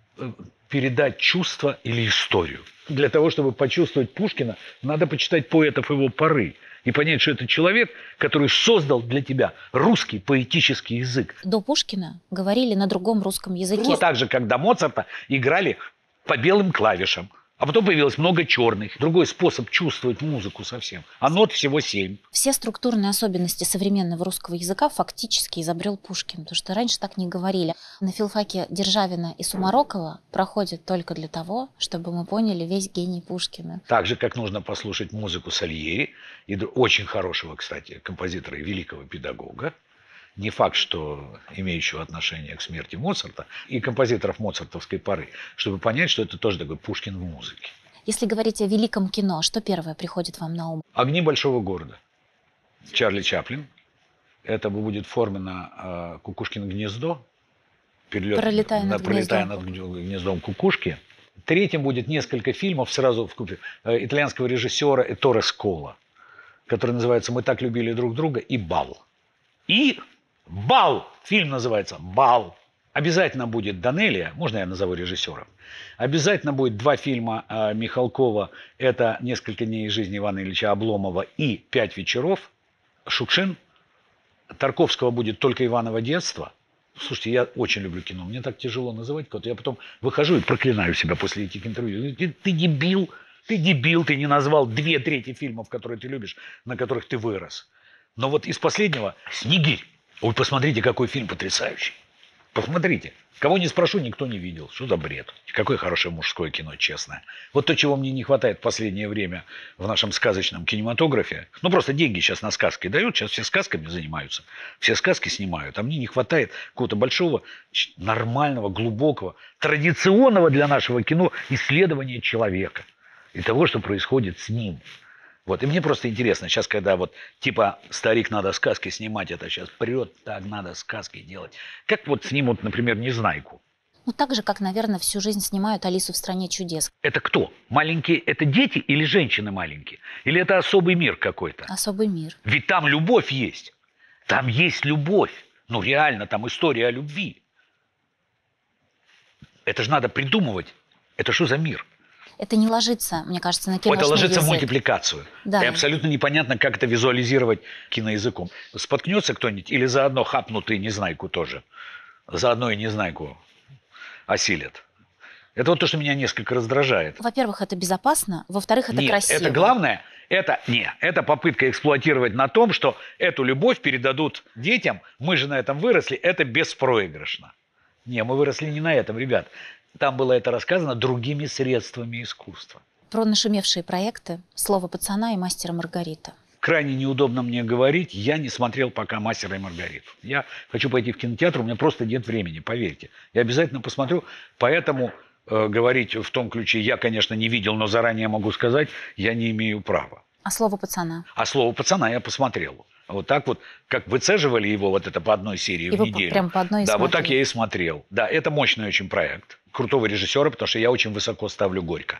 передать чувство или историю. Для того, чтобы почувствовать Пушкина, надо почитать поэтов его поры и понять, что это человек, который создал для тебя русский поэтический язык. До Пушкина говорили на другом русском языке. Ну, так же, как до Моцарта играли по белым клавишам. А потом появилось много черных. Другой способ чувствовать музыку совсем. А нот всего семь. Все структурные особенности современного русского языка фактически изобрел Пушкин. Потому что раньше так не говорили. На филфаке Державина и Сумарокова проходит только для того, чтобы мы поняли весь гений Пушкина. Так же, как нужно послушать музыку Сальери, и очень хорошего, кстати, композитора и великого педагога. Не факт, что имеющего отношение к смерти Моцарта, и композиторов моцартовской поры, чтобы понять, что это тоже такой Пушкин в музыке. Если говорить о великом кино, что первое приходит вам на ум? «Огни большого города». Чарли Чаплин. Это будет формено э, «Кукушкино гнездо». Перелет, Пролетая над, пролетая гнездом. над гнездом кукушки. Третьим будет несколько фильмов сразу в купе э, итальянского режиссера Этторе Скола, который называется «Мы так любили друг друга» и «Бал». И «Бал». Фильм называется «Бал». Обязательно будет Данелия, можно я назову режиссером. Обязательно будет два фильма э, Михалкова. Это «Несколько дней из жизни Ивана Ильича Обломова» и «Пять вечеров». Шукшин. Тарковского будет «Только Иваново детство». Слушайте, я очень люблю кино. Мне так тяжело называть кого-то. Я потом выхожу и проклинаю себя после этих интервью. Ты, ты дебил, ты дебил, ты не назвал две трети фильмов, которые ты любишь, на которых ты вырос. Но вот из последнего «Снегирь». Вы посмотрите, какой фильм потрясающий. Посмотрите. Кого не спрошу, никто не видел. Что за бред? Какое хорошее мужское кино, честное. Вот то, чего мне не хватает в последнее время в нашем сказочном кинематографе. Ну, просто деньги сейчас на сказки дают. Сейчас все сказками занимаются. Все сказки снимают. А мне не хватает какого-то большого, нормального, глубокого, традиционного для нашего кино исследования человека. И того, что происходит с ним. Вот. И мне просто интересно, сейчас, когда вот типа старик, надо сказки снимать, это сейчас прет, так надо сказки делать. Как вот снимут, например, «Незнайку»? Ну, так же, как, наверное, всю жизнь снимают «Алису в стране чудес». Это кто? Маленькие, это дети или женщины маленькие? Или это особый мир какой-то? Особый мир. Ведь там любовь есть. Там есть любовь. Ну, реально, там история о любви. Это же надо придумывать. Это что за мир? Это не ложится, мне кажется, на киношный Это ложится язык. в мультипликацию. Да. И абсолютно непонятно, как это визуализировать киноязыком. Споткнется кто-нибудь или заодно хапнутый Незнайку тоже. Заодно и Незнайку осилят. Это вот то, что меня несколько раздражает. Во-первых, это безопасно. Во-вторых, это Нет, красиво. это главное, это, не, это попытка эксплуатировать на том, что эту любовь передадут детям. Мы же на этом выросли. Это беспроигрышно. Не, мы выросли не на этом, ребят. Там было это рассказано другими средствами искусства. Про нашумевшие проекты «Слово пацана» и «Мастера Маргарита». Крайне неудобно мне говорить, я не смотрел пока «Мастера и Маргариту». Я хочу пойти в кинотеатр, у меня просто нет времени, поверьте. Я обязательно посмотрю, поэтому э, говорить в том ключе я, конечно, не видел, но заранее могу сказать, я не имею права. А «Слово пацана»? А «Слово пацана» я посмотрел. Вот так вот, как выцеживали его вот это по одной серии И в вы неделю. прям по одной и Да, вот так смотрели. я и смотрел. Да, это мощный очень проект. Крутого режиссера, потому что я очень высоко ставлю Горько.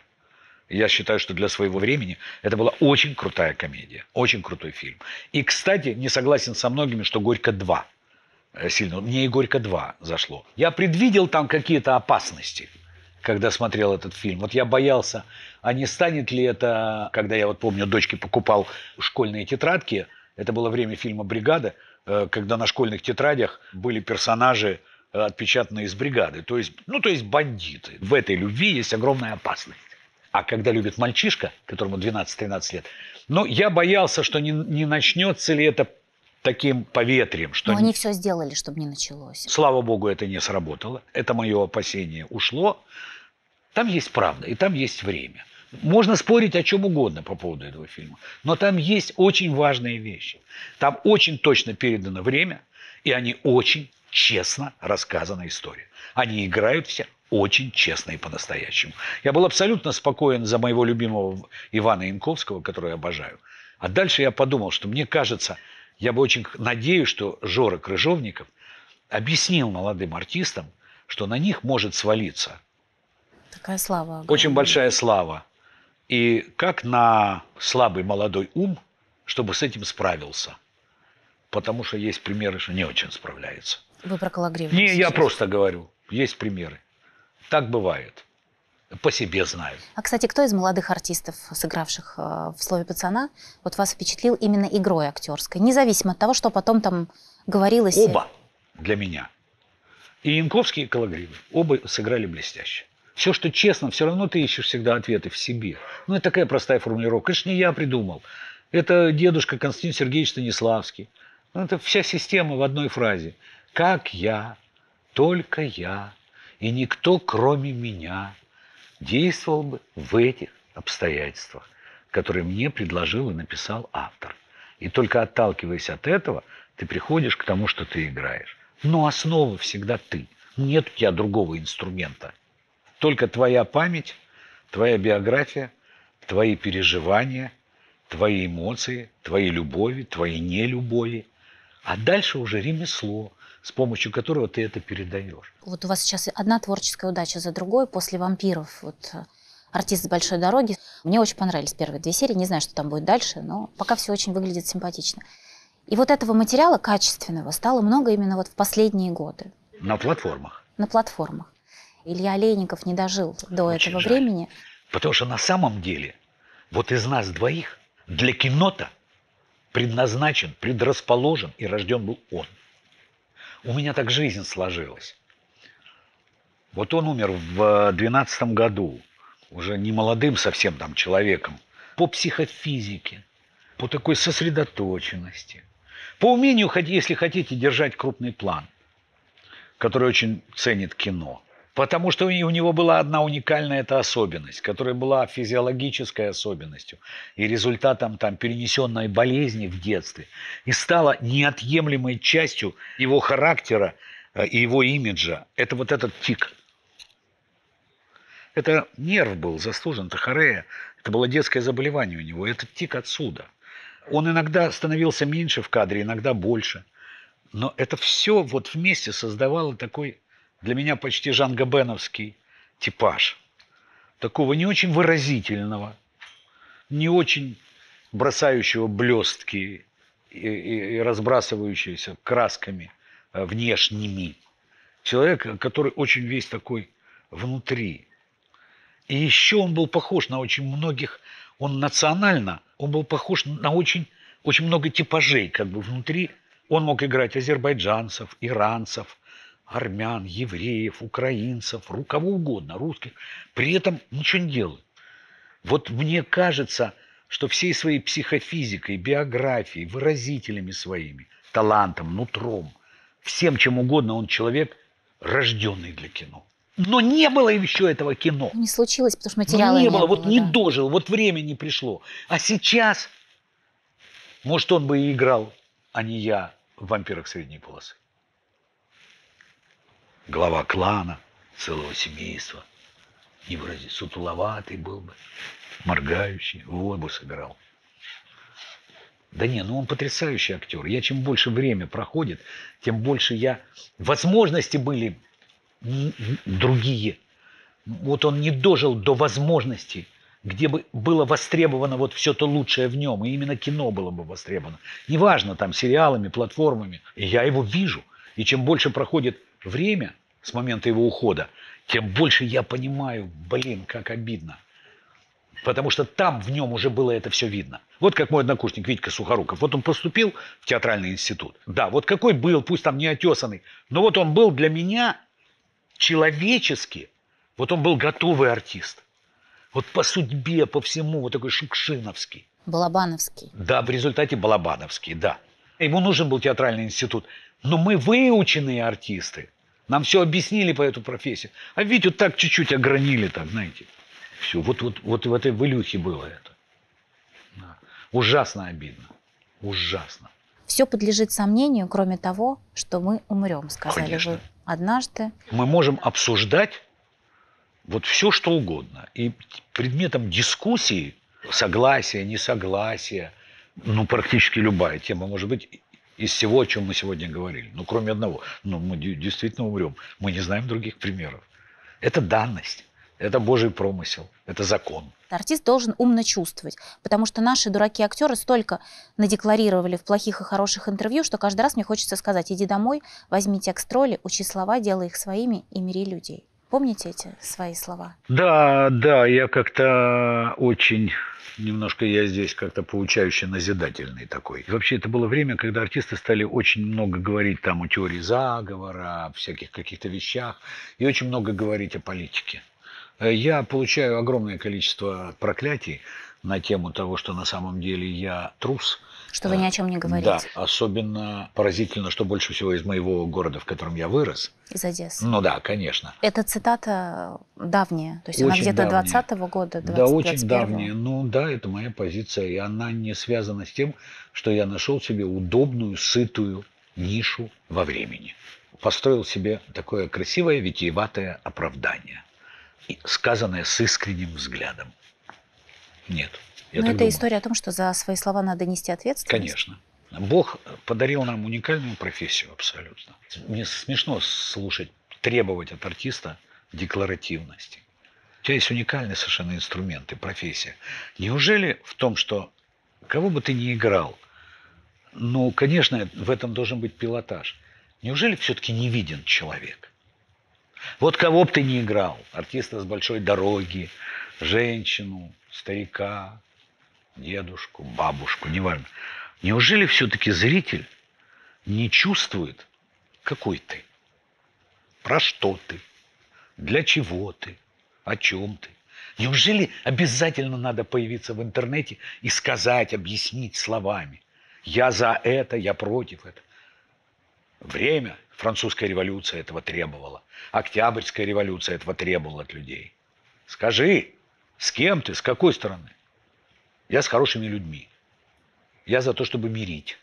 Я считаю, что для своего времени это была очень крутая комедия. Очень крутой фильм. И, кстати, не согласен со многими, что «Горько два» сильно. Мне и «Горько два» зашло. Я предвидел там какие-то опасности, когда смотрел этот фильм. Вот я боялся, а не станет ли это, когда я вот помню, дочке покупал школьные тетрадки, это было время фильма «Бригада», когда на школьных тетрадях были персонажи, отпечатанные из «Бригады». То есть, ну, то есть бандиты. В этой любви есть огромная опасность. А когда любит мальчишка, которому двенадцать-тринадцать лет, ну, я боялся, что не, не начнется ли это таким поветрием. Что Но они все сделали, чтобы не началось. Слава богу, это не сработало. Это мое опасение ушло. Там есть правда, и там есть время. Можно спорить о чем угодно по поводу этого фильма, но там есть очень важные вещи. Там очень точно передано время, и они очень честно рассказана история. Они играют все очень честно и по-настоящему. Я был абсолютно спокоен за моего любимого Ивана Янковского, которого я обожаю. А дальше я подумал, что мне кажется, я бы очень надеюсь, что Жора Крыжовников объяснил молодым артистам, что на них может свалиться Такая слава. очень большая слава. И как на слабый молодой ум, чтобы с этим справился. Потому что есть примеры, что не очень справляется. Вы про Калагриву. Не, я просто говорю. Есть примеры. Так бывает. По себе знаю. А, кстати, кто из молодых артистов, сыгравших э, в «Слове пацана», вот вас впечатлил именно игрой актерской? Независимо от того, что потом там говорилось... Оба для меня. И Янковский, и Калагривов. Оба сыграли блестяще. Все, что честно, все равно ты ищешь всегда ответы в себе. Ну, это такая простая формулировка. Конечно, не я придумал. Это дедушка Константин Сергеевич Станиславский. Ну, это вся система в одной фразе. Как я, только я, и никто, кроме меня, действовал бы в этих обстоятельствах, которые мне предложил и написал автор. И только отталкиваясь от этого, ты приходишь к тому, что ты играешь. Но основа всегда ты. Нет у тебя другого инструмента. Только твоя память, твоя биография, твои переживания, твои эмоции, твои любови, твои нелюбови. А дальше уже ремесло, с помощью которого ты это передаешь. Вот у вас сейчас одна творческая удача за другой. После «Вампиров», вот «Артист с большой дороги». Мне очень понравились первые две серии. Не знаю, что там будет дальше, но пока все очень выглядит симпатично. И вот этого материала качественного стало много именно вот в последние годы. На платформах. На платформах. Илья Олейников не дожил до Очень этого жаль. времени. Потому что на самом деле вот из нас двоих для кино-то предназначен, предрасположен и рожден был он. У меня так жизнь сложилась. Вот он умер в двенадцатом году, уже не молодым совсем там человеком, по психофизике, по такой сосредоточенности, по умению, если хотите, держать крупный план, который очень ценит кино. Потому что у него была одна уникальная эта особенность, которая была физиологической особенностью и результатом там, перенесенной болезни в детстве. И стала неотъемлемой частью его характера и его имиджа. Это вот этот тик. Это нерв был заслужен, это хорея. Это было детское заболевание у него. Этот тик отсюда. Он иногда становился меньше в кадре, иногда больше. Но это все вот вместе создавало такой... Для меня почти Жан Габеновский типаж. Такого не очень выразительного, не очень бросающего блестки и, и, и разбрасывающегося красками внешними. Человек, который очень весь такой внутри. И еще он был похож на очень многих, он национально, он был похож на очень, очень много типажей, как бы внутри. Он мог играть азербайджанцев, иранцев, армян, евреев, украинцев, ру- кого угодно, русских. При этом ничего не делает. Вот мне кажется, что всей своей психофизикой, биографией, выразителями своими, талантом, нутром, всем чем угодно, он человек, рожденный для кино. Но не было еще этого кино. Не случилось, потому что материала не не было, было. вот не да. дожил, вот время не пришло. А сейчас, может, он бы и играл, а не я, в «Вампирах средней полосы». Глава клана, целого семейства. Не выразить, сутуловатый был бы, моргающий, вот бы сыграл. Да не, ну он потрясающий актер. Я чем больше время проходит, тем больше я... Возможности были другие. Вот он не дожил до возможностей, где бы было востребовано вот все то лучшее в нем, и именно кино было бы востребовано. Неважно, там, сериалами, платформами. И я его вижу. И чем больше проходит время с момента его ухода, тем больше я понимаю, блин, как обидно. Потому что там в нем уже было это все видно. Вот как мой однокурсник Витька Сухоруков. Вот он поступил в театральный институт. Да, вот какой был, пусть там не отесанный, но вот он был для меня человечески, вот он был готовый артист. Вот по судьбе, по всему, вот такой шукшиновский. Балабановский. Да, в результате Балабановский, да. Ему нужен был театральный институт. Но мы выученные артисты. Нам все объяснили по эту профессию. А Витю так чуть-чуть огранили, так, знаете. Все, вот, вот, вот в этой вылюхе было это. Да. Ужасно обидно. Ужасно. Все подлежит сомнению, кроме того, что мы умрем, сказали Конечно. вы однажды. Мы можем обсуждать вот все, что угодно. И предметом дискуссии, согласия, несогласия, ну, практически любая тема может быть из всего, о чем мы сегодня говорили. Ну, кроме одного. Ну, мы действительно умрем. Мы не знаем других примеров. Это данность. Это Божий промысел. Это закон. Артист должен умно чувствовать, потому что наши дураки-актеры столько надекларировали в плохих и хороших интервью, что каждый раз мне хочется сказать: иди домой, возьми текст-роли, учи слова, делай их своими и мири людей. Помните эти свои слова? Да, да, я как-то очень, немножко я здесь как-то поучающе назидательный такой. И вообще это было время, когда артисты стали очень много говорить там о теории заговора, о всяких каких-то вещах, и очень много говорить о политике. Я получаю огромное количество проклятий на тему того, что на самом деле я трус. Что вы ни о чем не говорите. Да, особенно поразительно, что больше всего из моего города, в котором я вырос. Из Одессы. Ну да, конечно. Это цитата давняя, то есть Очень она где-то давняя. двадцатого года, двадцать, Да, очень двадцать первого. давняя. Ну да, это моя позиция, и она не связана с тем, что я нашел себе удобную, сытую нишу во времени. Построил себе такое красивое, витиеватое оправдание, сказанное с искренним взглядом. Нет. Но это думаю. история о том, что за свои слова надо нести ответственность. Конечно. Бог подарил нам уникальную профессию абсолютно. Мне смешно слушать, требовать от артиста декларативности. У тебя есть уникальные совершенно инструменты, профессия. Неужели в том, что кого бы ты ни играл, ну, конечно, в этом должен быть пилотаж. Неужели все-таки не виден человек? Вот кого бы ты ни играл, артиста с большой дороги, женщину, старика, дедушку, бабушку, неважно. Неужели все-таки зритель не чувствует, какой ты, про что ты, для чего ты, о чем ты? Неужели обязательно надо появиться в интернете и сказать, объяснить словами: я за это, я против этого? Время, французская революция этого требовала, Октябрьская революция этого требовала от людей. Скажи, с кем ты, с какой стороны? Я с хорошими людьми. Я за то, чтобы мирить.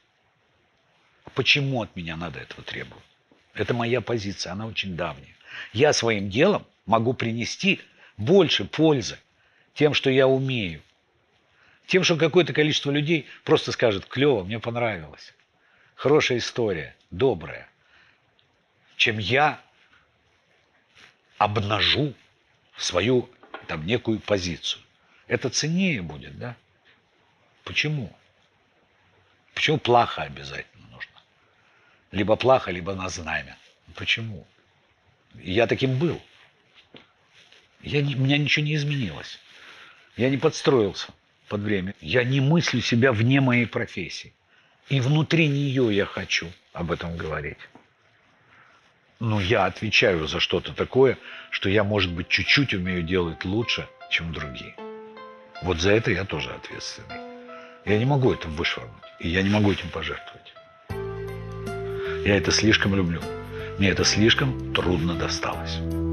Почему от меня надо этого требовать? Это моя позиция, она очень давняя. Я своим делом могу принести больше пользы тем, что я умею. Тем, что какое-то количество людей просто скажет: клево, мне понравилось. Хорошая история, добрая. Чем я обнажу свою там некую позицию. Это ценнее будет, да? Почему? Почему плохо обязательно нужно? Либо плохо, либо на знамя. Почему? Я таким был. Я не, у меня ничего не изменилось. Я не подстроился под время. Я не мыслю себя вне моей профессии. И внутри нее я хочу об этом говорить. Но я отвечаю за что-то такое, что я, может быть, чуть-чуть умею делать лучше, чем другие. Вот за это я тоже ответственный. Я не могу это вышвырнуть. И я не могу этим пожертвовать. Я это слишком люблю. Мне это слишком трудно досталось.